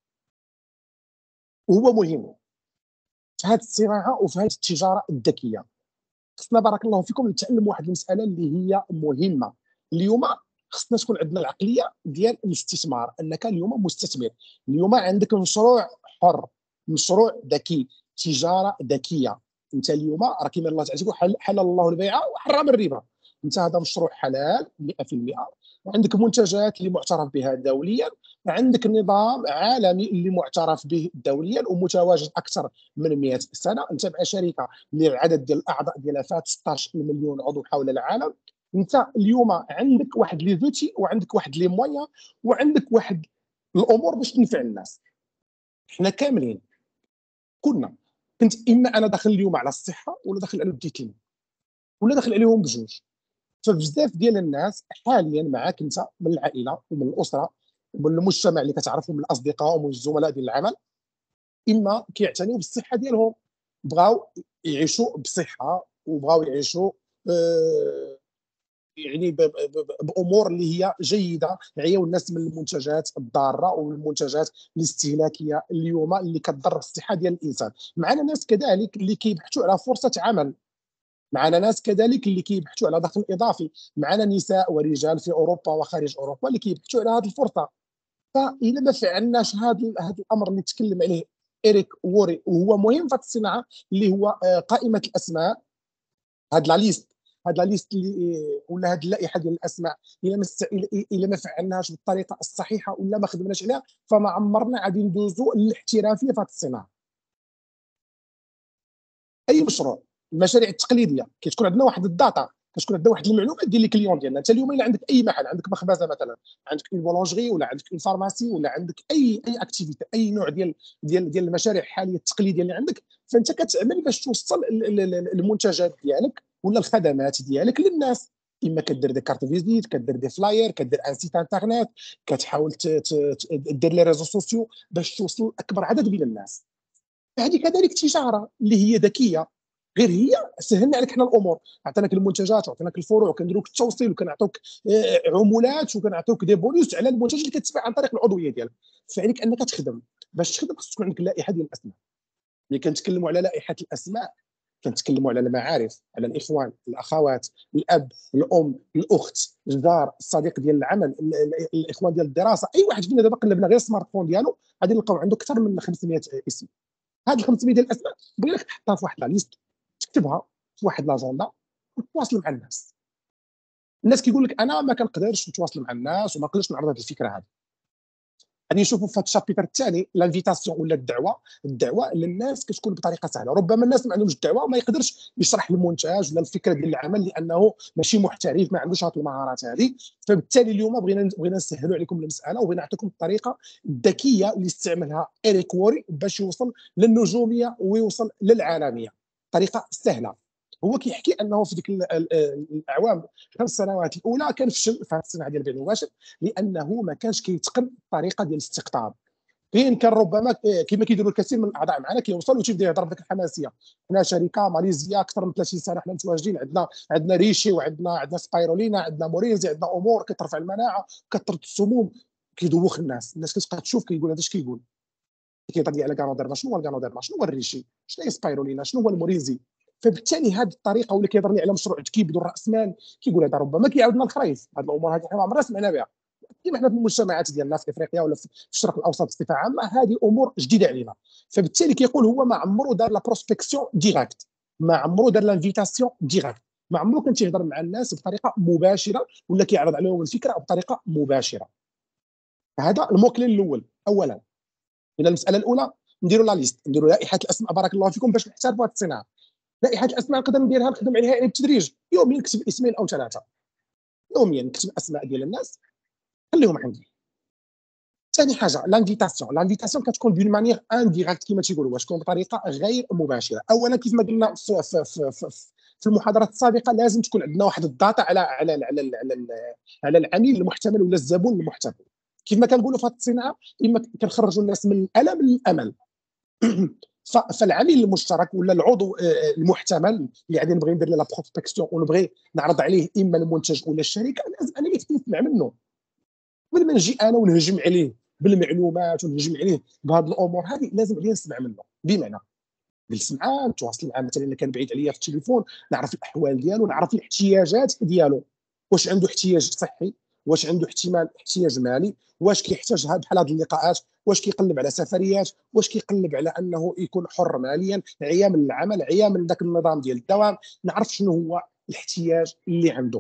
وهو مهم في هذه الصناعه وفي هذه التجاره الذكيه. خصنا بارك الله فيكم نتعلم واحد المساله اللي هي مهمه اليوم. خصنا تكون عندنا العقليه ديال الاستثمار، انك اليوم مستثمر، اليوم عندك مشروع حر، مشروع ذكي، تجاره ذكيه. انت اليوم راه كما الله تعالى يقول حلل الله البيع وحرم الربا. انت هذا مشروع حلال 100%، وعندك منتجات اللي معترف بها دوليا، عندك نظام عالمي اللي معترف به دوليا ومتواجد اكثر من 100 سنه. انت مع شركه اللي العدد ديال الاعضاء ديالها فات 16 مليون عضو حول العالم. انت اليوم عندك واحد لي زوتي وعندك واحد لي مويا وعندك واحد الامور باش تنفع الناس. حنا كاملين كنت اما انا داخل اليوم على الصحه ولا داخل على الديتين ولا داخل عليهم بجوج. فبزاف ديال الناس حاليا معاك انت من العائله ومن الاسره ومن المجتمع اللي كتعرفه من الاصدقاء ومن الزملاء ديال العمل، اما كيعتنيوا بالصحه ديالهم، بغاو يعيشوا بصحه وبغاو يعيشوا يعني بامور اللي هي جيده، يعيوا الناس من المنتجات الضاره والمنتجات الاستهلاكيه اليوم اللي كتضر الصحه ديال الانسان. معنا ناس كذلك اللي كيبحثوا على فرصه عمل، معنا ناس كذلك اللي كيبحثوا على دخل اضافي، معنا نساء ورجال في اوروبا وخارج اوروبا اللي كيبحثوا على هذه الفرصه. فإذا ما فعلناش هذا الامر اللي تكلم عليه إريك ووري وهو مهم في الصناعه، اللي هو قائمه الاسماء، هاد لا ليست اللي ولا هاد اللائحه ديال الاسماء، الا ما فعلناهاش بالطريقه الصحيحه ولا ما خدمناش عليها، فما عمرنا غادي ندوزوا للاحترافيه في هاد الصناعه. اي مشروع المشاريع التقليديه كتكون عندنا واحد الداتا، كتكون عندنا واحد المعلومات ديال الكليون ديالنا. انت اليوم الا عندك اي محل، عندك مخبزه مثلا، عندك اون بولونجري ولا عندك اون فارماسي ولا عندك اي اكتيفيتي، اي نوع ديال المشاريع الحاليه التقليديه اللي عندك، فانت كتعمل باش توصل المنتجات ديالك ولا الخدمات ديالك للناس. اما كدير دي كارت فيزيت، كدير دي فلاير، كدير ان سيت انترنت، كتحاول دير لي ريزو سوسيو باش توصل لاكبر عدد من الناس. هذه كذلك تجاره اللي هي ذكيه، غير هي سهلنا عليك حنا الامور، عطيناك المنتجات وعطيناك الفروع وكنديروا لك التوصيل وكنعطوك عمولات وكنعطوك دي بونوس على المنتج اللي كتباع عن طريق العضويه ديالك. فعليك انك تخدم. باش تخدم خصك تكون عندك لائحه ديال الاسماء. ملي كنتكلموا على لائحه الاسماء كنتكلموا على المعارف، على الاخوان، الاخوات، الاب، الام، الاخت، الجار، الصديق ديال العمل، الاخوان ديال الدراسه. اي واحد فينا دابا قلبنا غير السمارت فون ديالو غادي نلقاو عنده اكثر من 500 اسم. هاد ال 500 ديال الاسماء بغينا تحطها في واحد لا ليست، تكتبها في واحد لاجوندا وتواصل مع الناس. الناس كيقول لك انا ما كنقدرش نتواصل مع الناس وما نقدرش نعرض هذه الفكره هذه. غادي نشوفوا في هذا الشابيتر الثاني لانفيتاسيون ولا الدعوه للناس كتكون بطريقه سهله. ربما الناس ما عندهمش الدعوه وما يقدرش يشرح المنتج ولا الفكره ديال العمل لانه ماشي محترف، ما عندوش هذه المهارات هذه. فبالتالي اليوم بغينا نسهلوا عليكم المساله وبغينا نعطيكم الطريقه الذكيه اللي استعملها إريك ووري باش يوصل للنجوميه ويوصل للعالميه. طريقه سهله. هو كيحكي انه في ديك الاعوام 5 سنوات الاولى كان فشل في هذه الصناعه ديال البيع المباشر لانه ما كانش كيتقن الطريقه ديال الاستقطاب. كان ربما كما كيديروا الكثير من الاعضاء معنا كيوصل وتيبدا يهضر بديك الحماسيه. حنا شركه ماليزيا اكثر من 30 سنه حنا متواجدين، عندنا ريشي وعندنا سبايرولينا، عندنا مورينزي، عندنا امور كترفع المناعه كتطرد السموم. كيدوخ الناس كتبقى تشوف كيقول هذا اش كيقول، كيهضر لي على كانوديرما. شنو هو الكانوديرما؟ شنو هو الريشي؟ شنو هي سبايرولينا؟ شنو هو المورينزي؟ فبالتالي هذه الطريقه ولا كيهضر لي على مشروع ذكي بدون راس مال، كيقول هذا ربما كيعاودنا الخريف. هذه الامور هذه حنا ما عمرنا سمعنا بها كيما حنا في المجتمعات ديالنا في افريقيا ولا في الشرق الاوسط بصفه عامه. هذه امور جديده علينا. فبالتالي كيقول هو ما عمره دار لا بروسبكسيون ديريكت، ما عمره دار لانفيتاسيون ديريكت، ما عمره كان تيهضر مع الناس بطريقه مباشره ولا كيعرض عليهم الفكره بطريقه مباشره. هذا الموكلين الاول. اولا من المساله الاولى نديروا لا ليست، نديروا لائحه الاسماء بارك الله فيكم باش نحترفوا هذه الصناعه. لائحه الاسماء نقدر نديرها نخدم عليها يعني بالتدريج. يوميا نكتب اسمين او ثلاثه، يوميا نكتب اسماء ديال الناس خليهم عندي. ثاني حاجه لانفيتاسيون كتكون دون مانيير انديريكت كما تيقولوا، تكون بطريقه غير مباشره. اولا كيف ما قلنا في المحاضرات السابقه لازم تكون عندنا واحد الداتا على العميل المحتمل ولا الزبون المحتمل. كيف ما كنقولوا في هذه الصناعه اما كنخرجوا الناس من الالم للامل. فالعميل المشترك ولا العضو المحتمل اللي غادي نبغي ندير له لا بروسبكسيون ونبغي نعرض عليه اما المنتج ولا الشركه، لازم انا نسمع منه قبل ما نجي انا ونهجم عليه بالمعلومات ونهجم عليه بهذه الامور هذه. لازم عليا نسمع منه، بمعنى نجلس معاه نتواصل معاه. مثلا الا كان بعيد عليا في التليفون نعرف الاحوال ديالو، نعرف الاحتياجات ديالو. واش عنده احتياج صحي، واش عنده احتياج مالي، واش كيحتاج بحال هذه اللقاءات، واش كيقلب على سفريات، واش كيقلب على انه يكون حر ماليا، عيا من العمل، عيا من ذاك النظام ديال الدوام. نعرف شنو هو الاحتياج اللي عنده.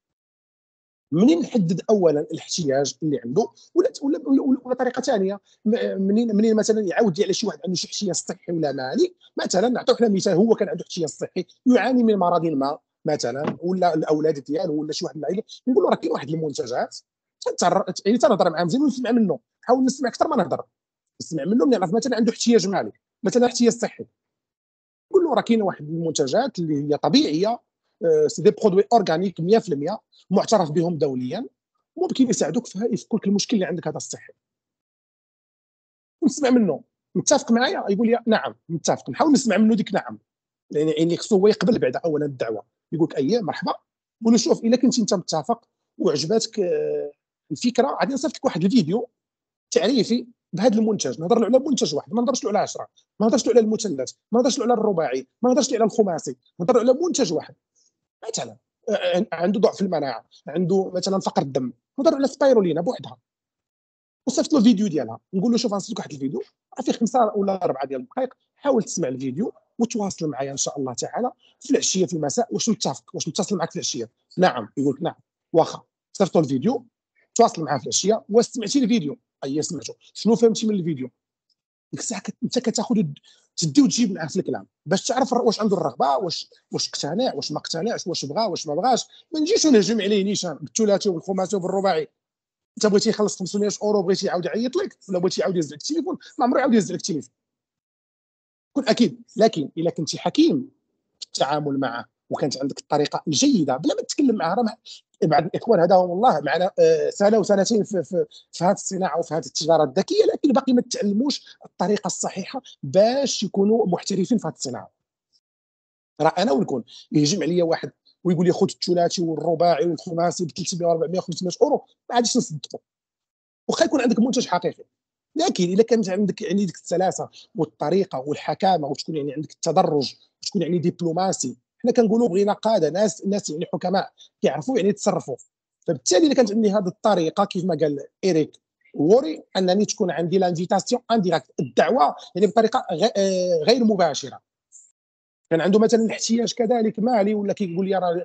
منين نحدد اولا الاحتياج اللي عنده ولا طريقه ثانيه، منين مثلا يعاود على شي واحد عنده شي احتياج صحي ولا مالي. مثلا نعطيو حنا مثال، هو كان عنده احتياج صحي يعاني من مرض ما مثلا، ولا الاولاد ديالو ولا شي واحد من العائله، نقول له راه كاين واحد المنتجات يعني تنهضر معاه مزيان ونسمع منه. حاول نسمع اكثر ما نهضر، نسمع منه. نعرف مثلا عنده احتياج مالي، مثلا احتياج صحي، نقول له راه كاينه واحد المنتجات اللي هي طبيعيه، سي دي برودوي اورغانيك 100% معترف بهم دوليا، ممكن يساعدوك في لك المشكل اللي عندك هذا الصحي. نسمع منه. متفق معايا؟ يقول لي نعم متفق. نحاول نسمع منه ديك نعم، يعني خصو هو يقبل بعدا اولا الدعوه، يقول لك اييه مرحبا. قول له شوف الا كنت انت متفق وعجباتك الفكره، غادي نصيفط لك واحد الفيديو تعريفي بهذا المنتج. نهضر له على منتج واحد، ما نهضرش له على 10، ما نهضرش له على المثلث، ما نهضرش له على الرباعي، ما نهضرش له على الخماسي، نهضر له على منتج واحد. مثلا عنده ضعف المناعه، عنده مثلا فقر الدم، نهضر على سبايرولينا بوحدها وصيفط له الفيديو ديالها. نقول له شوف غنصيفط لك واحد الفيديو فيه 5 ولا 4 ديال الدقائق، حاول تسمع الفيديو وتواصل معايا ان شاء الله تعالى في العشيه في المساء. واش متفق؟ واش نتصل معك في العشيه؟ نعم. يقول لك نعم. واخا صيفط له الفيديو، تواصل معاه في العشيه. واش سمعتي الفيديو؟ اي سمعته. شنو فهمتي من الفيديو؟ ديك الساعه انت كتاخذ تدي وتجيب معاه في الكلام باش تعرف واش عنده الرغبه، واش اقتنع، واش ما اقتنعش، واش بغى، واش ما بغاش. ما نجيش ونهجم عليه نيشان بالثلاثي وبالخماسي وبالرباعي. انت بغيتي يخلص 500 اورو، بغيتي يعاود يعيط لك، ولا بغيتي يعاود يهز لك التليفون، ما عمرو يعاود يهز لك التليفون. كون اكيد. لكن الا كنتي حكيم في التعامل معه وكانت عندك الطريقه الجيده بلا ما تتكلم معه، راه بعض الاخوان هذا والله معنا سنه وسنتين في هذه الصناعه وفي هذه التجاره الذكيه، لكن باقي ما تعلموش الطريقه الصحيحه باش يكونوا محترفين في هذه الصناعه. راه انا ونكون يهجم عليا واحد ويقول لي خذ الثلاثي والرباعي والخماسي ب 300 400 500 اورو، ما عادش نصدقه. واخا يكون عندك منتج حقيقي، لكن اذا كانت عندك يعني ديك السلاسه والطريقه والحكامه، وتكون يعني عندك التدرج، وتكون يعني دبلوماسي. حنا كنقولوا بغينا قاده، ناس يعني حكماء كيعرفوا يعني يتصرفوا. فبالتالي اذا كانت عندي هذه الطريقه كيف ما قال ايريك ووري، انني تكون عندي لانفيتاسيون انديريكت، الدعوه يعني بطريقه غير مباشره. كان عنده مثلا الاحتياج كذلك مالي، ولا كيقول لي راه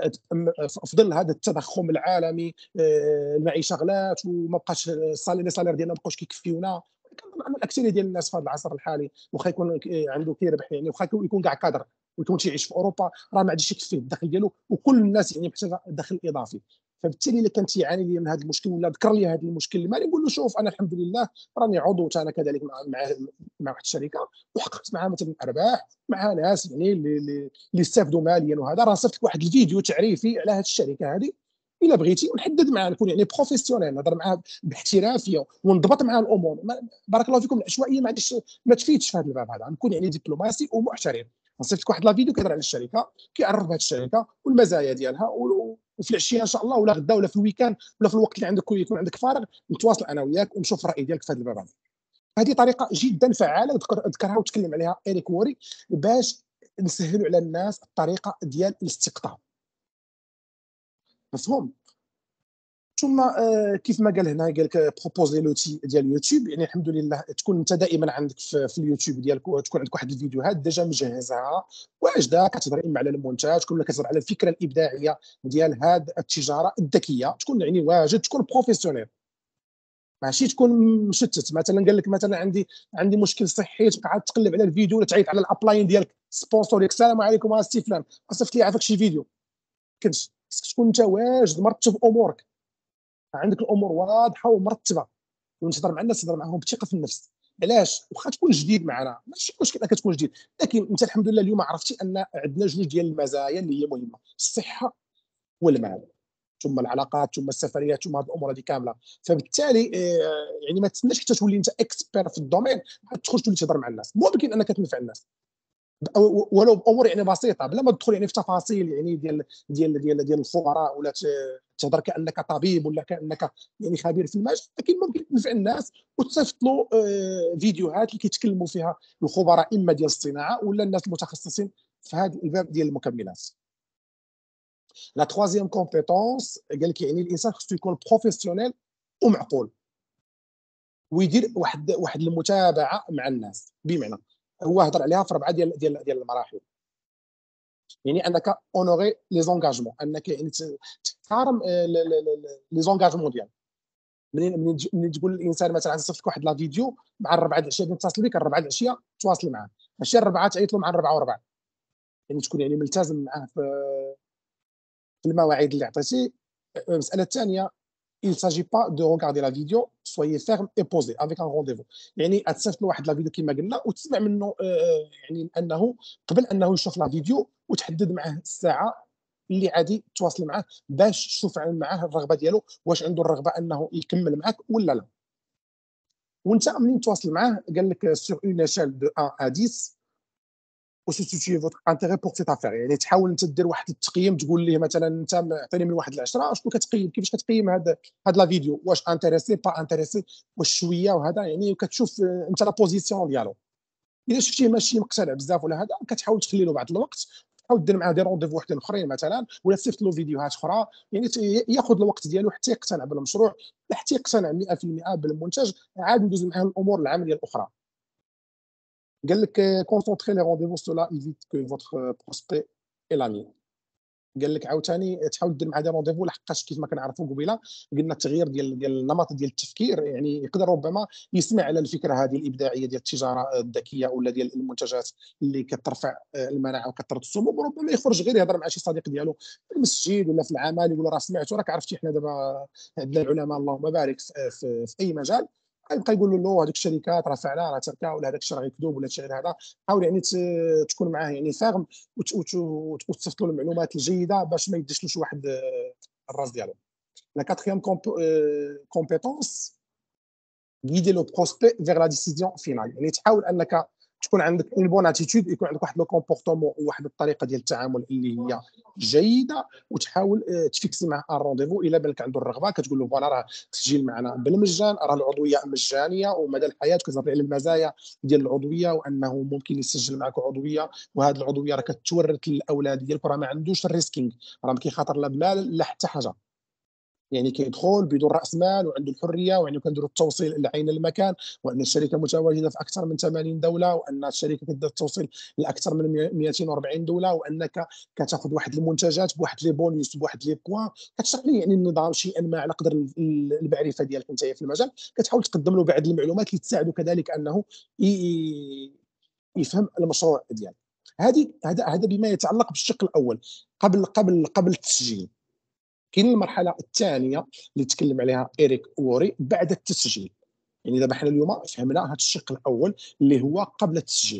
في ظل هذا التضخم العالمي المعيشه غلات وما بقاش الصالير ديالنا ما بقاوش كيكفيونا. كنظن الاكثريه ديال الناس في هذا العصر الحالي واخا يكون عنده كيربح، يعني واخا يكون كاع كادر ويكون تيعيش في اوروبا، راه ما عادش يكفيه الدخل ديالو، وكل الناس يعني محتاجه دخل اضافي. فبالتالي الا كان تيعاني لي من هذا المشكل ولا ذكر لي هذا المشكل المالي، نقول له شوف انا الحمد لله راني عضو انا كذلك مع واحد الشركه، وحققت معها مثلا ارباح مع ناس يعني اللي استافدوا ماليا. وهذا راه صيفط لك واحد الفيديو تعريفي على هذه الشركه هذه الا بغيتي، ونحدد معاه، نكون يعني بروفيسيونيل، نهضر معاه باحترافيه ونضبط معاه الامور. بارك الله فيكم، العشوائيه ما تفيدش في هذا الباب هذا. نكون يعني دبلوماسي ومحترم. نصيفط لك واحد لا فيديو كيهضر على الشركه، كيعرف بهذه الشركه والمزايا ديالها، وفي العشيه ان شاء الله ولا غدا ولا في الويكاند ولا في الوقت اللي عندك يكون عندك فارغ، نتواصل انا وياك ونشوف الراي ديالك في هذا الباب هذا. هذه طريقه جدا فعاله ذكرها وتكلم عليها إريك ووري باش نسهلوا على الناس الطريقه ديال الاستقطاب. مفهوم؟ ثم كيف ما قال هنا، قال لك بروبوزي لوتي ديال يوتيوب. يعني الحمد لله تكون انت دائما عندك في اليوتيوب ديالك، وتكون عندك واحد الفيديوهات ديجا مجهزها واجده، كتهضر اما على المونتاج، تكون كتهضر على الفكره الابداعيه ديال هذه التجاره الذكيه، تكون يعني واجد، تكون بروفيسيونيل، ماشي تكون مشتت. مثلا قال لك مثلا عندي مشكل صحي، تبقى عاد تقلب على الفيديو ولا تعيط على الابلاين ديالك سبونسور ديك السلام عليكم سي فلان صيفط لي عافاك شي فيديو. كنت خصك تكون انت واجد مرتب امورك، عندك الامور واضحه ومرتبه، ونتهضر مع الناس تهضر معاهم بثقه في النفس. علاش؟ واخا تكون جديد معنا ماشي مشكل انك تكون جديد، لكن انت الحمد لله اليوم عرفتي ان عندنا جوج ديال المزايا اللي هي مهمه: الصحه والمال، ثم العلاقات، ثم السفريات، ثم هذه الامور هذه كامله. فبالتالي يعني ما تستناش حتى تولي انت اكسبير في الدومين تخرج تولي تهضر مع الناس. ممكن انك تنفع الناس ولو بامور يعني بسيطه، بلا ما تدخل يعني في تفاصيل يعني ديال الخبراء، ولا تهضر كانك طبيب ولا كانك يعني خبير في المجال. لكن ممكن تنفع الناس وتصيفط له فيديوهات اللي كيتكلموا فيها الخبراء اما ديال الصناعه ولا الناس المتخصصين في هذا الباب ديال المكملات. لا تروازيام كومبيتونس قال لك يعني الانسان خصو يكون بروفيسيونيل ومعقول، ويدير واحد المتابعه مع الناس. بمعنى هو هضر عليها في 4 ديال المراحل، يعني انك اونوري لي زونغاجمون، انك يعني تحترم لي زونغاجمون ديالك. منين تقول للانسان مثلا صيفط لك واحد لا فيديو مع 4 العشيه نتصل بك 4 العشيه تواصل معاه، ماشي 4 تعيط له مع 4 يعني تكون يعني ملتزم معاه في المواعيد اللي عطيتي. المساله الثانيه، il s'agit pas de regarder la vidéo, soyez ferme et posé avec un rendez-vous. يعني تصيفط له واحد لا فيديو كما قلنا وتسمع منه يعني انه قبل انه يشوف لا فيديو، وتحدد معاه الساعه اللي عادي تواصل معاه باش تشوف معاه الرغبه ديالو، واش عنده الرغبه انه يكمل معك ولا لا. وانت منين تواصل معاه قال لك sur une échelle de 1 à 10 وسيتيتي فوتر انتيغي بور سيت افير. يعني تحاول انت دير واحد التقييم، تقول ليه مثلا انت عطيني من 1 ل 10 شنو كتقيم، كيفاش كتقيم هاد لا فيديو، واش انتريسي با انتريسي، واش شويه وهذا يعني. وكتشوف انت لا بوزيسيون ديالو. الا شفتيه ماشي مقتنع بزاف ولا هذا، كتحاول تخلي له بعض الوقت، تحاول دير معاه دي رونديفو وحدين اخرين مثلا، ولا تصيفط له فيديوهات اخرى، يعني ياخذ الوقت ديالو حتى يقتنع بالمشروع، حتى يقتنع 100% بالمنتج. عاد ندوز معاه الامور العمليه الاخرى. قال لك concentrer les rendez-vous, cela évite que votre prospect est l'ami. قال لك عاوتاني تحاول دير مع دي رونديفو، لحقاش كيف ما كنعرفوا قبيله قلنا التغيير ديال النمط ديال التفكير يعني يقدر ربما يسمع على الفكره هذه الابداعيه ديال التجاره الذكيه ولا ديال المنتجات اللي كترفع المناعه وكتطرد السموم، وربما يخرج غير يهضر مع شي صديق ديالو في المسجد ولا في العمل يقول له راه سمعتوا، راك عرفتي حنا دابا عندنا العلماء اللهم بارك في اي مجال، يبقى يقول له هذوك الشركات راه فعلا راه تركا ولا هذاك الشيء راه يكذب ولا شيء هذا. حاول يعني تكون معاه يعني فاهم وتصيفط له المعلومات الجيده باش ما يديش له شي واحد الراس ديالو. لا كاتريام كومبيتونس guider le prospect vers la décision finale، يعني تحاول انك تكون عندك اون بون اتيتود، يكون عندك واحد لو كومبورتمون وواحد الطريقه ديال التعامل اللي هي جيده، وتحاول تفيكسي معاه الرونديفو الا بان لك عنده الرغبه، كتقول له فوالا راه تسجيل معنا بالمجان، راه العضويه مجانيه ومدى الحياه، كتهضر على المزايا ديال العضويه وانه ممكن يسجل معك عضويه، وهذه العضويه راه كتورث للاولاد ديالك، راه ما عندوش الريسكينغ، راه ما كيخاطر لا بمال لا حتى حاجه، يعني كيدخل بدون راس مال وعنده الحريه، وانه كنديروا التوصيل لعين المكان، وان الشركه متواجده في اكثر من 80 دوله، وان الشركه كدير التوصيل لاكثر من 240 دوله، وانك كتاخذ واحد المنتجات بواحد لي بونيس بواحد لي بوان، كتشرح ليه يعني النظام شيئا ما على قدر المعرفه ديالك انت في المجال، كتحاول تقدم له بعض المعلومات اللي تساعده كذلك انه يفهم المشروع ديالك. هذا بما يتعلق بالشق الاول قبل التسجيل. كاين المرحله الثانيه اللي تكلم عليها إيريك ووري بعد التسجيل، يعني دابا حنا اليوم فهمنا هذا الشق الاول اللي هو قبل التسجيل،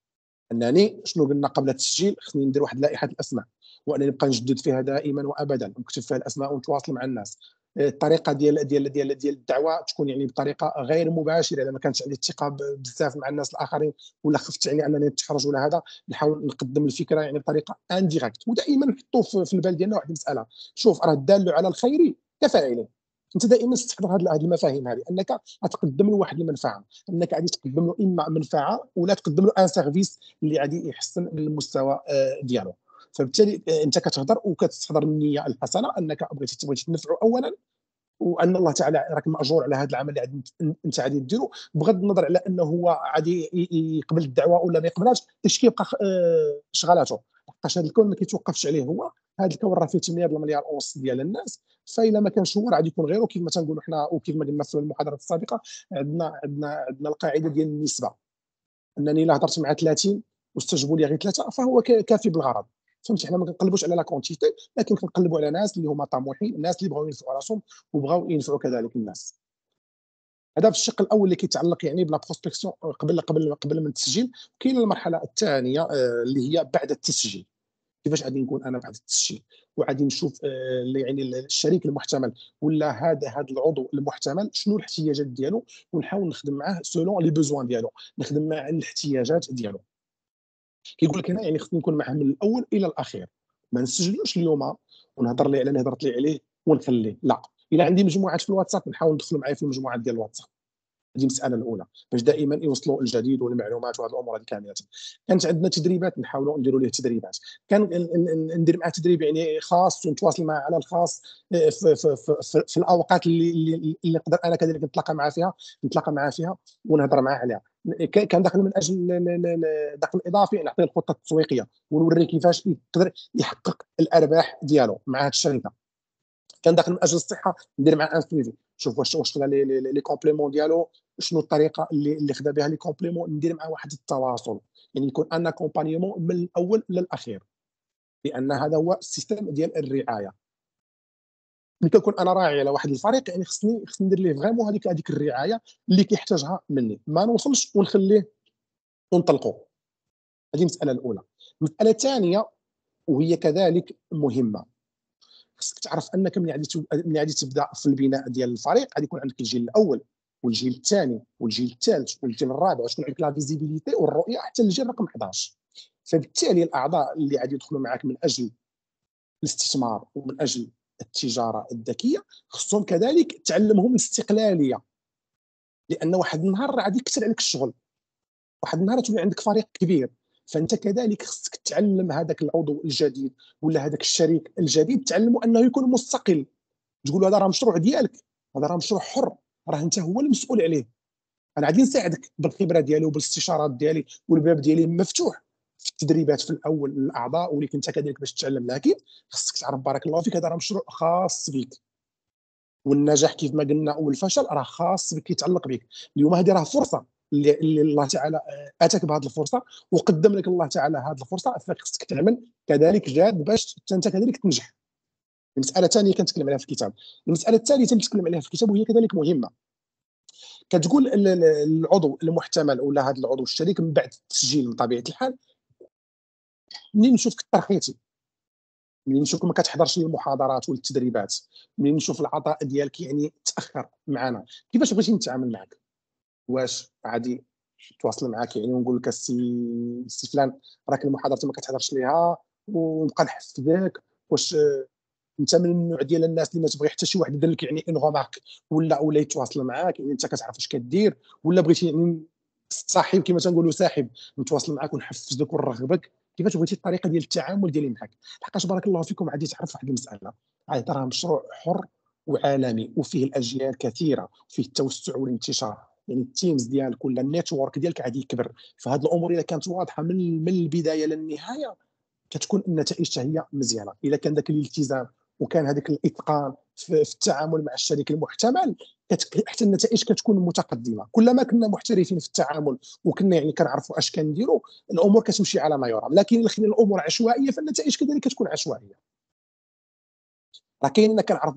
انني شنو قلنا قبل التسجيل خصني ندير واحد لائحه الاسماء، وانني نبقى نجدد فيها دائما وابدا ونكتب فيها الاسماء ونتواصل مع الناس. الطريقه ديال الدعوه تكون يعني بطريقه غير مباشره، اذا ما كانتش عندي الثقه بزاف مع الناس الاخرين ولا خفت يعني انني نتحرج ولا هذا، نحاول نقدم الفكره يعني بطريقه انديريكت، ودائما نحطوا في البال ديالنا واحد المساله، شوف راه الدال على الخير كفاعله، انت دائما تستحضر هذه المفاهيم هذه، انك غتقدم له واحد المنفعه، انك غادي تقدم له اما منفعه ولا تقدم له ان سيرفيس اللي غادي يحسن المستوى ديالو. فبالتالي انت كتهضر وكتستحضر النيه الحسنه انك بغيتي تنفعه اولا، وان الله تعالى راك ماجور على هذا العمل اللي انت غادي ديرو، بغض النظر على انه هو غادي يقبل الدعوه ولا ما يقبلهاش، اش كيبقى شغلاته، لحقاش هذا الكون ما كيتوقفش عليه هو، هذا الكون راه فيه 8 المليار ونص ديال الناس، فإلا ما كانش هو راه غادي يكون غيره، كيف ما تنقولوا حنا وكيف ما قلنا في المحاضرات السابقه، عندنا القاعده ديال النسبه، انني الا هضرت مع 30 واستجبوا لي غير 3 فهو كافي بالغرض. فهمتي، حنا ما كنقلبوش على لا كونتيتي، لكن كنقلبوا على ناس اللي هما طموحين، الناس اللي بغاو ينفعوا راسهم وبغاو ينفعوا كذلك الناس. هذا في الشق الاول اللي كيتعلق يعني بلا بروسبكسيون قبل من التسجيل. كاينه المرحله الثانيه اللي هي بعد التسجيل، كيفاش غادي نكون انا بعد التسجيل، وغادي نشوف يعني الشريك المحتمل ولا هذا العضو المحتمل شنو الاحتياجات ديالو، ونحاول نخدم معاه سولون لي بوزوان ديالو، نخدم مع الاحتياجات ديالو. كيقول لك هنا يعني خصني نكون معاه من الاول الى الاخير، ما نسجلوش اليوم ونهضر ليه على اللي هضرت ليه عليه ونخليه، لا، الا عندي مجموعات في الواتساب نحاول ندخلوا معايا في المجموعات ديال الواتساب، هذه المساله الاولى باش دائما يوصلوا الجديد والمعلومات وهذه الامور هذه كامله. كانت عندنا تدريبات نحاولوا نديروا ليه تدريبات، كان ندير معاه تدريب يعني خاص ونتواصل معاه على الخاص في الاوقات اللي نقدر انا كذلك نتلاقى معاه فيها ونهضر معاه عليها. كان داخل من اجل دخل اضافي نعطيه الخطه التسويقيه ونوريه كيفاش يقدر يحقق الارباح ديالو مع هذه الشركه. كان داخل من اجل الصحه ندير مع ان سويفي، شوف واش خدا لي كومبليمون ديالو، شنو الطريقه اللي خدا بها لي كومبليمون، ندير مع واحد التواصل، يعني يكون ان اكومبانيمون من الاول للاخير، لان هذا هو السيستم ديال الرعايه. ملي كنكون انا راعي على واحد الفريق يعني خصني ندير ليه فريمون هذيك الرعايه اللي كيحتاجها مني، ما نوصلش ونخليه ونطلقوا. هذه المساله الاولى. المساله الثانيه وهي كذلك مهمه، خصك تعرف انك من غادي تبدا في البناء ديال الفريق غادي يكون عندك الجيل الاول والجيل الثاني والجيل الثالث والجيل الرابع، وتكون عندك لا فيزيبيليتي والرؤيه حتى الجيل رقم 11. فبالتالي الاعضاء اللي غادي يدخلوا معك من اجل الاستثمار ومن اجل التجاره الذكيه خصهم كذلك تعلمهم الاستقلاليه، لان واحد النهار غادي يكثر عليك الشغل، واحد النهار تولي عندك فريق كبير، فانت كذلك خصك تعلم هذاك العضو الجديد ولا هذاك الشريك الجديد تعلمه انه يكون مستقل، تقول له هذا راه مشروع ديالك، هذا راه مشروع حر، راه انت هو المسؤول عليه، انا غادي نساعدك بالخبره ديالي وبالاستشارات ديالي والباب ديالي مفتوح، في التدريبات في الاول للاعضاء وليك انت كذلك باش تتعلم، لكن خصك تعرف بارك الله فيك هذا راه مشروع خاص بك، والنجاح كيف ما قلنا والفشل راه خاص بك، يتعلق بك. اليوم هذه راه فرصه اللي الله تعالى اتاك بهذه الفرصه وقدم لك الله تعالى هذه الفرصه، فخصك تعمل كذلك جاد باش انت كذلك تنجح. المساله الثانيه كنتكلم عليها في الكتاب. المساله الثالثه اللي كنتكلم عليها في الكتاب وهي كذلك مهمه، كتقول العضو المحتمل ولا هذا العضو الشريك من بعد التسجيل بطبيعه الحال، منين نشوفك ترخيتي، منين نشوفك ما كتحضرش للمحاضرات والتدريبات، منين نشوف العطاء ديالك يعني تاخر معنا، كيفاش بغيتي نتعامل معك؟ واش غادي نتواصل معاك يعني ونقول لك السي فلان راك المحاضره ما كتحضرش ليها ونبقى نحفزك؟ واش انت من النوع ديال الناس اللي ما تبغي حتى شي واحد يدير لك يعني ان غومارك ولا يتواصل معاك، يعني انت كتعرف اش كدير، ولا بغيتي يعني صاحب كما تنقولوا ساحب نتواصل معاك ونحفزك ونرغبك؟ كيفاش بغيتي الطريقه ديال التعامل ديالي معاك؟ لحقاش بارك الله فيكم غادي تعرف واحد المساله، هذا راه مشروع حر وعالمي وفيه الاجيال كثيره وفيه التوسع والانتشار، يعني التيمز ديالك ولا النيتورك ديالك غادي يكبر. فهاد الامور اذا كانت واضحه من البدايه للنهايه كتكون النتائج هي مزيانه. الا كان ذاك الالتزام وكان هذاك الاتقان في التعامل مع الشريك المحتمل، حتى النتائج كتكون متقدمه. كلما كنا محترفين في التعامل وكنا يعني كنعرفوا اش كنديروا، الامور كتمشي على ما يرام. لكن الا خلينا الامور عشوائيه فالنتائج كذلك كتكون عشوائيه. راه كاين انا كنعرف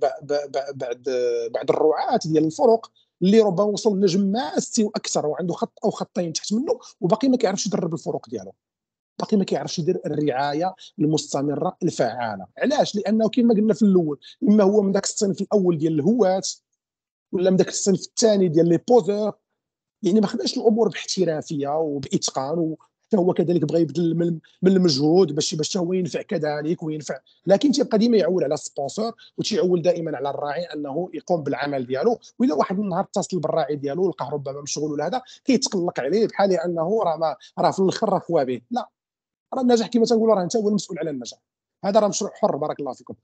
بعد الرعاة ديال الفرق اللي ربما وصل نجم ماسي واكثر وعنده خط او خطين تحت منه وباقي ما كيعرفش يدرب الفرق ديالو، باقي ما كيعرفش يدير الرعايه المستمره الفعاله. علاش؟ لانه كما قلنا في الاول، اما هو من ذاك الصنف الاول ديال الهواة ولا من ذاك الصنف الثاني ديال لي بوزور، يعني ما خداش الامور باحترافيه وباتقان، وحتى هو كذلك بغى يبذل من المجهود باش هو ينفع كذلك وينفع، لكن تيبقى ديما يعول على السبونسور وتيعول دائما على الراعي انه يقوم بالعمل ديالو. واذا واحد النهار اتصل بالراعي ديالو لقاه ربما مشغول ولا هذا كيتقلق عليه بحال انه راه في الاخر راه خوابه. لا، راه النجاح كما تنقولوا راه انت هو المسؤول على النجاح. هذا راه مشروع حر بارك الله فيكم.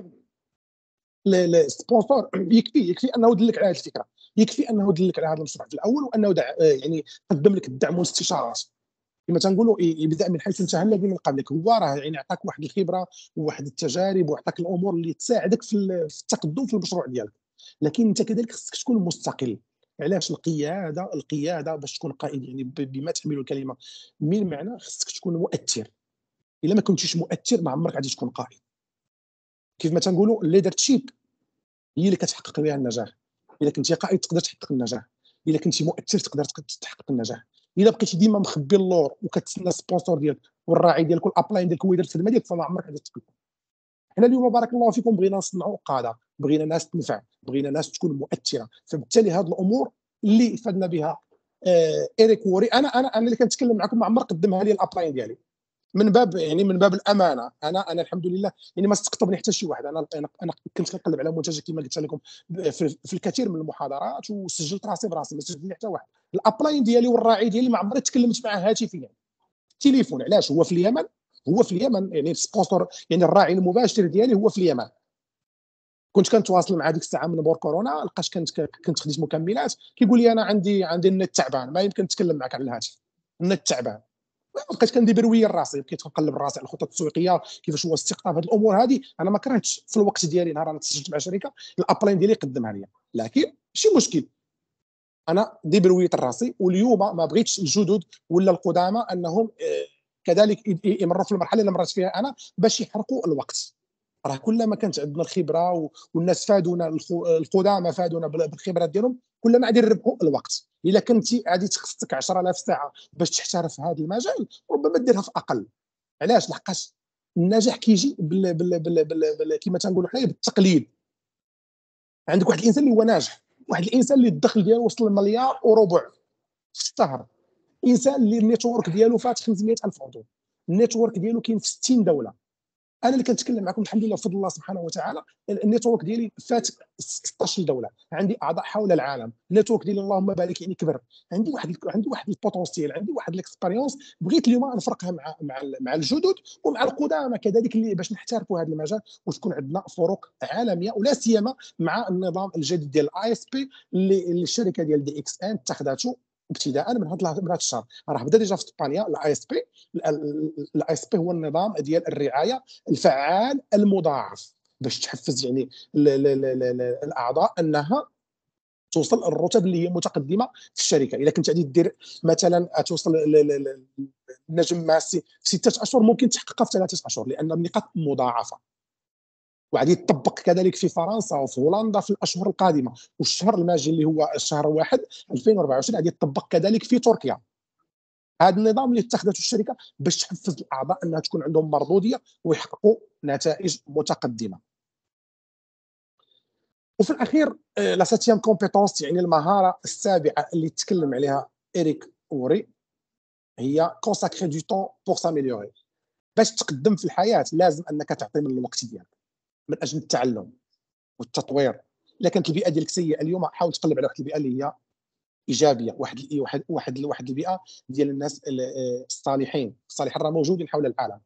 السبونسور يكفي انه دلك على هذه الفكره، يكفي انه دلك على هذا المشروع في الاول، وانه يعني قدم لك الدعم والاستشارات كما تنقولوا، يبدا من حيث انتهى الذي من قبلك. هو راه يعني عطاك واحد الخبره وواحد التجارب وعطاك الامور اللي تساعدك في التقدم في المشروع ديالك. لكن انت كذلك خصك تكون مستقل. علاش؟ القياده باش تكون قائد يعني بما تحمل الكلمه من معنى، خصك تكون مؤثر. الا ما كنتيش مؤثر ما عمرك غادي تكون قائد. كيف ما تنقولوا الليدرشيب هي اللي كتحقق بها النجاح. الا كنتي قائد تقدر تحقق النجاح، الا كنتي مؤثر تقدر تحقق النجاح. الا بقيتي ديما مخبي اللور وكتسنى السبونسور ديالك والراعي ديالك والابلاين ديالك هو يدير الخدمه ديالك، فما عمرك غادي تقدر. حنا اليوم بارك الله فيكم بغينا نصنعوا قاده، بغينا ناس تنفع، بغينا ناس تكون مؤثره. فبالتالي هذه الامور اللي فادنا بها ايريك ووري، انا اللي كنتكلم معكم ما عمر قدمها لي الابلاين ديالي من باب الامانه. انا الحمد لله يعني ما استقطبني حتى شي واحد. انا كنت كنقلب على منتج كما قلت لكم في الكثير من المحاضرات وسجلت راسي براسي، ما سجلني حتى واحد. الابلاين ديالي والراعي ديالي ما عمري تكلمت معاه هاتفيا تليفون. علاش؟ هو في اليمن يعني السبونسور يعني الراعي المباشر ديالي هو في اليمن. كنت كنتواصل مع ديك الساعه من بور كورونا، لقاش كنت خديت مكملات كيقول لي انا عندي النت تعبان، ما يمكن نتكلم معك على الهاتف، النت تعبان. بقيت كندير ويا راسي، بقيت كنقلب راسي على الخطط التسويقيه كيفاش هو استقطاب هذه الامور هذه. انا ما كرهتش في الوقت ديالي نهار انا تسجلت مع شركه الابلاين ديالي قدمها لي، لكن ماشي مشكل، انا ديبرويت راسي. واليوم ما بغيتش الجدد ولا القدامى انهم كذلك يمروا في المرحله اللي مرت فيها انا باش يحرقوا الوقت. راه كلما كانت عندنا الخبره والناس فادونا، القدامى فادونا بالخبرات ديالهم، كلما غادي نربحوا الوقت. الا كنتي غادي تخصك 10000 ساعه باش تحترف هذا المجال، ربما ديرها في اقل. علاش؟ لحقاش النجاح كيجي كما تنقولوا حنايا بالتقليد. عندك واحد الانسان اللي هو ناجح، واحد الانسان اللي الدخل ديالو وصل لمليار وربع في الشهر، انسان اللي النيتورك ديالو فات 500,000 عضو، النيتورك ديالو كاين في 60 دوله. انا اللي كنتكلم معكم الحمد لله بفضل الله سبحانه وتعالى النيتورك ديالي فات 16 دوله، عندي اعضاء حول العالم. النيتورك ديالي اللهم بارك يعني كبر، عندي واحد البوتونسيال، عندي واحد الاكسبيريونس. بغيت اليوم نفرقها مع الجدد ومع القدامى كذلك اللي باش نحترفوا هذا المجال وتكون عندنا فروق عالميه، ولا سيما مع النظام الجديد ديال الاي اس بي اللي الشركه ديال دي اكس ان اتخذته ابتداء من هذا الشهر راه بدا ديجا في اسبانيا الاي اس بي. الاي اس بي هو النظام ديال الرعايه الفعال المضاعف باش تحفز يعني الاعضاء انها توصل الرتب اللي هي متقدمه في الشركه. الا كنت غادي دير مثلا توصل النجم ماسي في 6 اشهر ممكن تحققها في 3 اشهر لان النقاط مضاعفه. وغادي يطبق كذلك في فرنسا وفي هولندا في الاشهر القادمه. والشهر الماجي اللي هو الشهر 1 2024 غادي يطبق كذلك في تركيا. هذا النظام اللي اتخذته الشركه باش تحفز الاعضاء انها تكون عندهم مردوديه ويحققوا نتائج متقدمه. وفي الاخير لا ساتيام كومبيتونس يعني المهاره السابعه اللي تكلم عليها إريك أوري هي كونساكري دو طون بور ساميليوري. باش تقدم في الحياه لازم انك تعطي من الوقت ديالك من اجل التعلم والتطوير. الا كانت البيئه ديالك سيئه اليوم حاول تقلب على واحد البيئه اللي هي ايجابيه، واحد البيئه ديال الناس الصالحين راه موجودين حول العالم.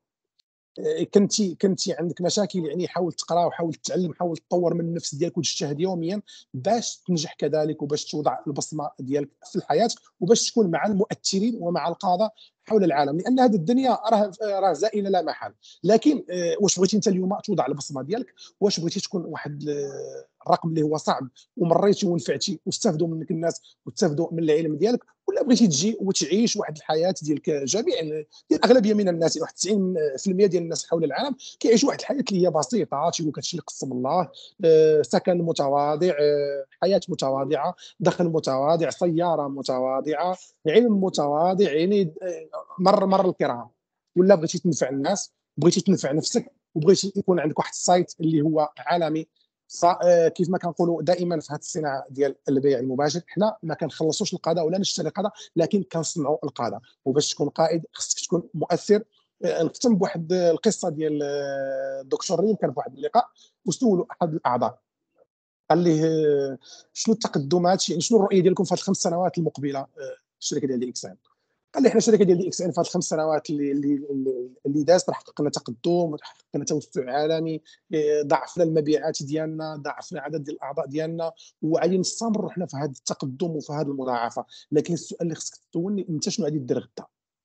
كنتي عندك مشاكل يعني حاول تقرا وحاول تتعلم، حاول تطور من النفس ديالك وتجتهد يوميا باش تنجح كذلك وباش توضع البصمه ديالك في الحياه وباش تكون مع المؤثرين ومع القاده حول العالم. لان هذه الدنيا راه زائله لا محال. لكن واش بغيتي انت اليوم توضع البصمه ديالك؟ واش بغيتي تكون واحد الرقم اللي هو صعب ومريتي ونفعتي واستافدوا منك الناس واستافدوا من العلم ديالك، ولا بغيتي تجي وتعيش واحد الحياه ديالك جميع ديال الاغلبيه من الناس؟ واحد 90% ديال الناس حول العالم كيعيشوا واحد الحياه اللي هي بسيطه، تيقول لك هادشي اللي قسم الله، سكن متواضع، حياه متواضعه، دخل متواضع، سياره متواضعه، علم متواضع، يعني مر الكرام. ولا بغيتي تنفع الناس، بغيتي تنفع نفسك، وبغيتي يكون عندك واحد السايت اللي هو عالمي. كيف ما كنقولوا دائما في هذه الصناعه ديال البيع المباشر، حنا ما كنخلصوش القاده ولا نشتري قاده، لكن كنصنعوا القاده. وباش تكون قائد خصك تكون مؤثر. نختم بواحد القصه ديال الدكتور ريم. كان في واحد اللقاء وسولوا احد الاعضاء قال ليه شنو التقدمات، يعني شنو الرؤيه ديالكم في هذه ال5 سنوات المقبله الشركه ديال اكس ان؟ قال لي احنا الشركه ديال اكس ان في هذه ال5 سنوات اللي دازت راه حققنا تقدم، حققنا توسع عالمي، ضاعفنا المبيعات ديالنا، ضاعفنا عدد ديال الاعضاء ديالنا، وغادي نستمروا حنا في هذا التقدم وفي هذه المضاعفه. لكن السؤال اللي خصك تسولني انت شنو غادي دير غدا؟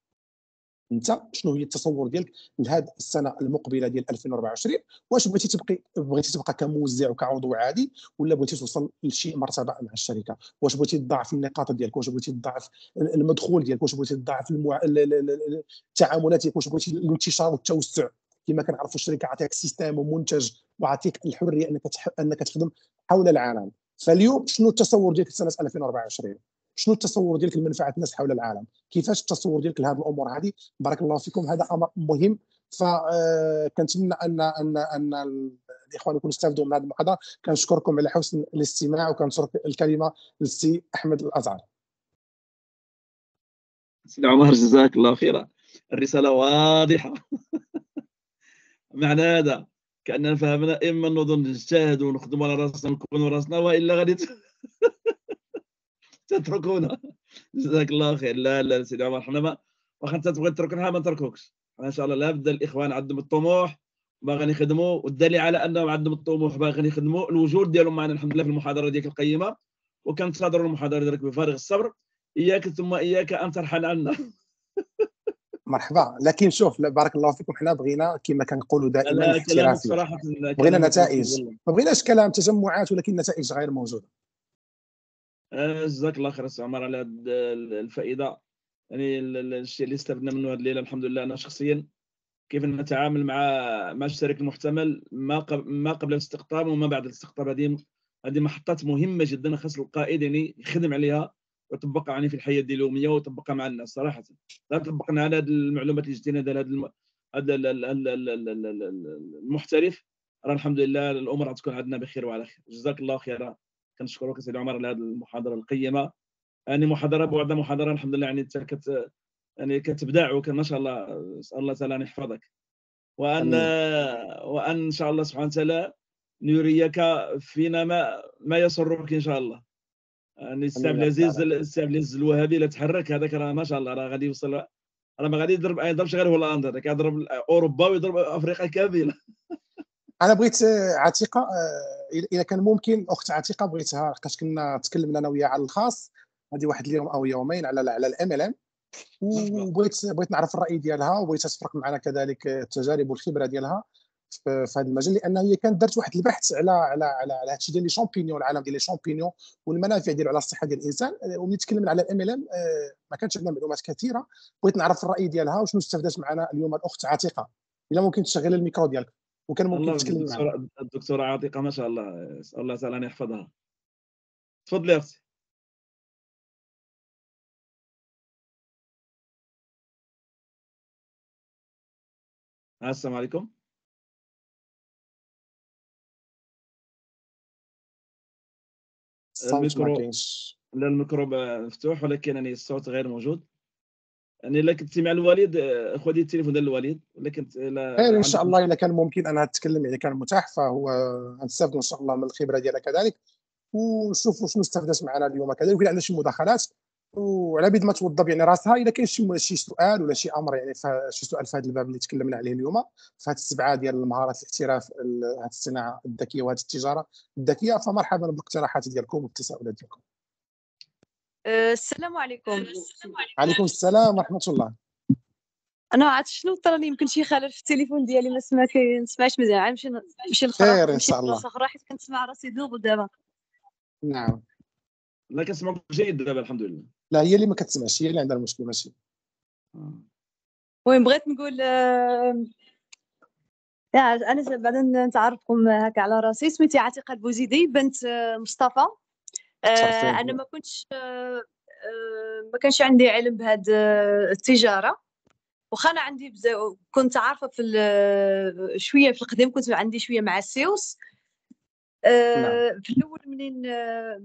انت شنو هي التصور ديالك لهذه السنه المقبله ديال 2024؟ واش بغيتي تبقى كموزع وكعضو عادي، ولا بغيتي توصل لشي مرتبه مع الشركه؟ واش بغيتي تضاعف النقاط ديالك؟ واش بغيتي تضاعف المدخول ديالك؟ واش بغيتي تضاعف التعاملات ديالك؟ واش بغيتي الانتشار والتوسع؟ كما كنعرفوا الشركه عطيك سيستم ومنتج وعطيك الحريه انك تخدم حول العالم. فاليوم شنو التصور ديالك لسنه 2024؟ شنو التصور ديالك لمنفعه الناس حول العالم؟ كيفاش التصور ديالك لهذه الامور هذه؟ بارك الله فيكم، هذا امر مهم. فكنتمنى ان الاخوان يكونوا استفادوا من هذه المحاضره. كنشكركم على حسن الاستماع، وكنترك الكلمه للسي احمد الازهر. سي عمر جزاك الله خيرا، الرساله واضحه. معنى هذا كاننا فهمنا، اما نظن نجتهدوا ونخدموا على راسنا ونكونوا راسنا، والا غادي تتركونا. جزاك الله خير. لا لا سيدي عمر، حنا ما واخا انت تبغي تتركنا ما نتركوكش ان شاء الله. لابد الاخوان عندهم الطموح باغيين يخدموا، والدليل على انهم عندهم الطموح باغيين يخدموا الوجود ديالهم معنا الحمد لله في المحاضره ديالك القيمه. وكنتظروا المحاضره ديالك بفارغ الصبر. اياك ثم اياك ان ترحل عنا. مرحبا. لكن شوف، بارك الله فيكم، حنا بغينا كما كنقولوا دائما لا كلامك الاحترافيه، صراحه، بغينا كلامك نتائج، ما بغيناش كلام تجمعات ولكن نتائج غير موجوده. جزاك الله خير سي عمر على الفائده. يعني الشيء اللي استفدنا منه هذه الليله الحمد لله، انا شخصيا كيف نتعامل مع الشريك المحتمل ما قبل الاستقطاب وما بعد الاستقطاب. هذه محطات مهمه جدا، خاص القائد يعني يخدم عليها ويطبقها يعني في الحياه اليوميه ويطبقها مع الناس. صراحه لا طبقنا على هذه المعلومات اللي جدينا هذا المحترف، راه الحمد لله الامور غتكون عندنا بخير وعلى خير. جزاك الله خيرا. كنشكرك سيدي عمر على هذه المحاضره القيمه. يعني محاضره بعد محاضره الحمد لله، يعني انت يعني كتبدع وما شاء الله. اسال الله تعالى ان يحفظك، وان شاء الله سبحانه وتعالى نريك فينا ما يسرك ان شاء الله. يعني السي عبد العزيز الوهابي لا تحرك، هذاك راه ما شاء الله راه غادي يوصل، راه ما غادي يضربش غير هولندا، هذاك يضرب اوروبا ويضرب افريقيا كامله. انا بغيت عتيقه، اذا كان ممكن اخت عتيقه، بغيتها لقاش كنا تكلمنا انا وياها على الخاص، هذه واحد اليوم او يومين على الام ال ام، وبغيت نعرف الراي ديالها، وبغيت تفرق معنا كذلك التجارب والخبره ديالها في هذا المجال، لان هي كانت دارت واحد البحث على هادشي ديال لي شامبينيون، العالم ديال لي شامبينيون والمنافع ديالو على الصحه ديال الانسان. وملي تكلمنا على الام ال ام ما كانش عندنا معلومات كثيره، بغيت نعرف الراي ديالها وشنو استفدت معنا اليوم الاخت عتيقه. الا ممكن تشغل الميكرو ديالك وكان ممكن الله، تتكلم معنا. الدكتورة عاتقة ما شاء الله، اسال الله تعالى ان يحفظها. تفضلي يا اختي. السلام عليكم. الصوت ما الميكرو، كاينش. لا الميكرو مفتوح ولكن يعني الصوت غير موجود. يعني الا كنتي مع الوالد خذي التليفون ديال الوالد، ولا كنت لا خير ان عندك شاء الله، الا كان ممكن انها تتكلم يعني كان متاح، فهو غنستافدوا ان شاء الله من الخبره ديالها كذلك، ونشوفوا شنو استفدت معنا اليوم كذلك، وإلا عندنا شي مداخلات، وعلى بيد ما توضب يعني راسها الا كاين شي سؤال ولا شي امر، يعني شي سؤال في هذا الباب اللي تكلمنا عليه اليوم، في هذه السبعه ديال المهارات الاحتراف، هذه الصناعه الذكيه وهذه التجاره الذكيه، فمرحبا بالاقتراحات ديالكم وبالتساؤلات ديالكم. السلام عليكم. عليكم السلام ورحمه الله. انا عرفت شنو طرا لي، يمكن شي خلل في التليفون ديالي، ما كنسمعش مزيان. نمشي خير ان شاء الله. لبلاصه اخرى حيت كنسمع راسي دوبل دابا. نعم. لا كنسمعوك جيد دابا الحمد لله. لا هي اللي ما كتسمعش، هي اللي عندها المشكل ماشي. المهم بغيت نقول انا بعدا نتعرفكم هكا على راسي. سميتي عتيقة البوزيدي، بنت مصطفى. انا ما كنتش ما كانش عندي علم بهذه التجاره، واخا انا عندي كنت عارفه في شويه في القديم، كنت عندي شويه مع السيوس. نعم. في الاول منين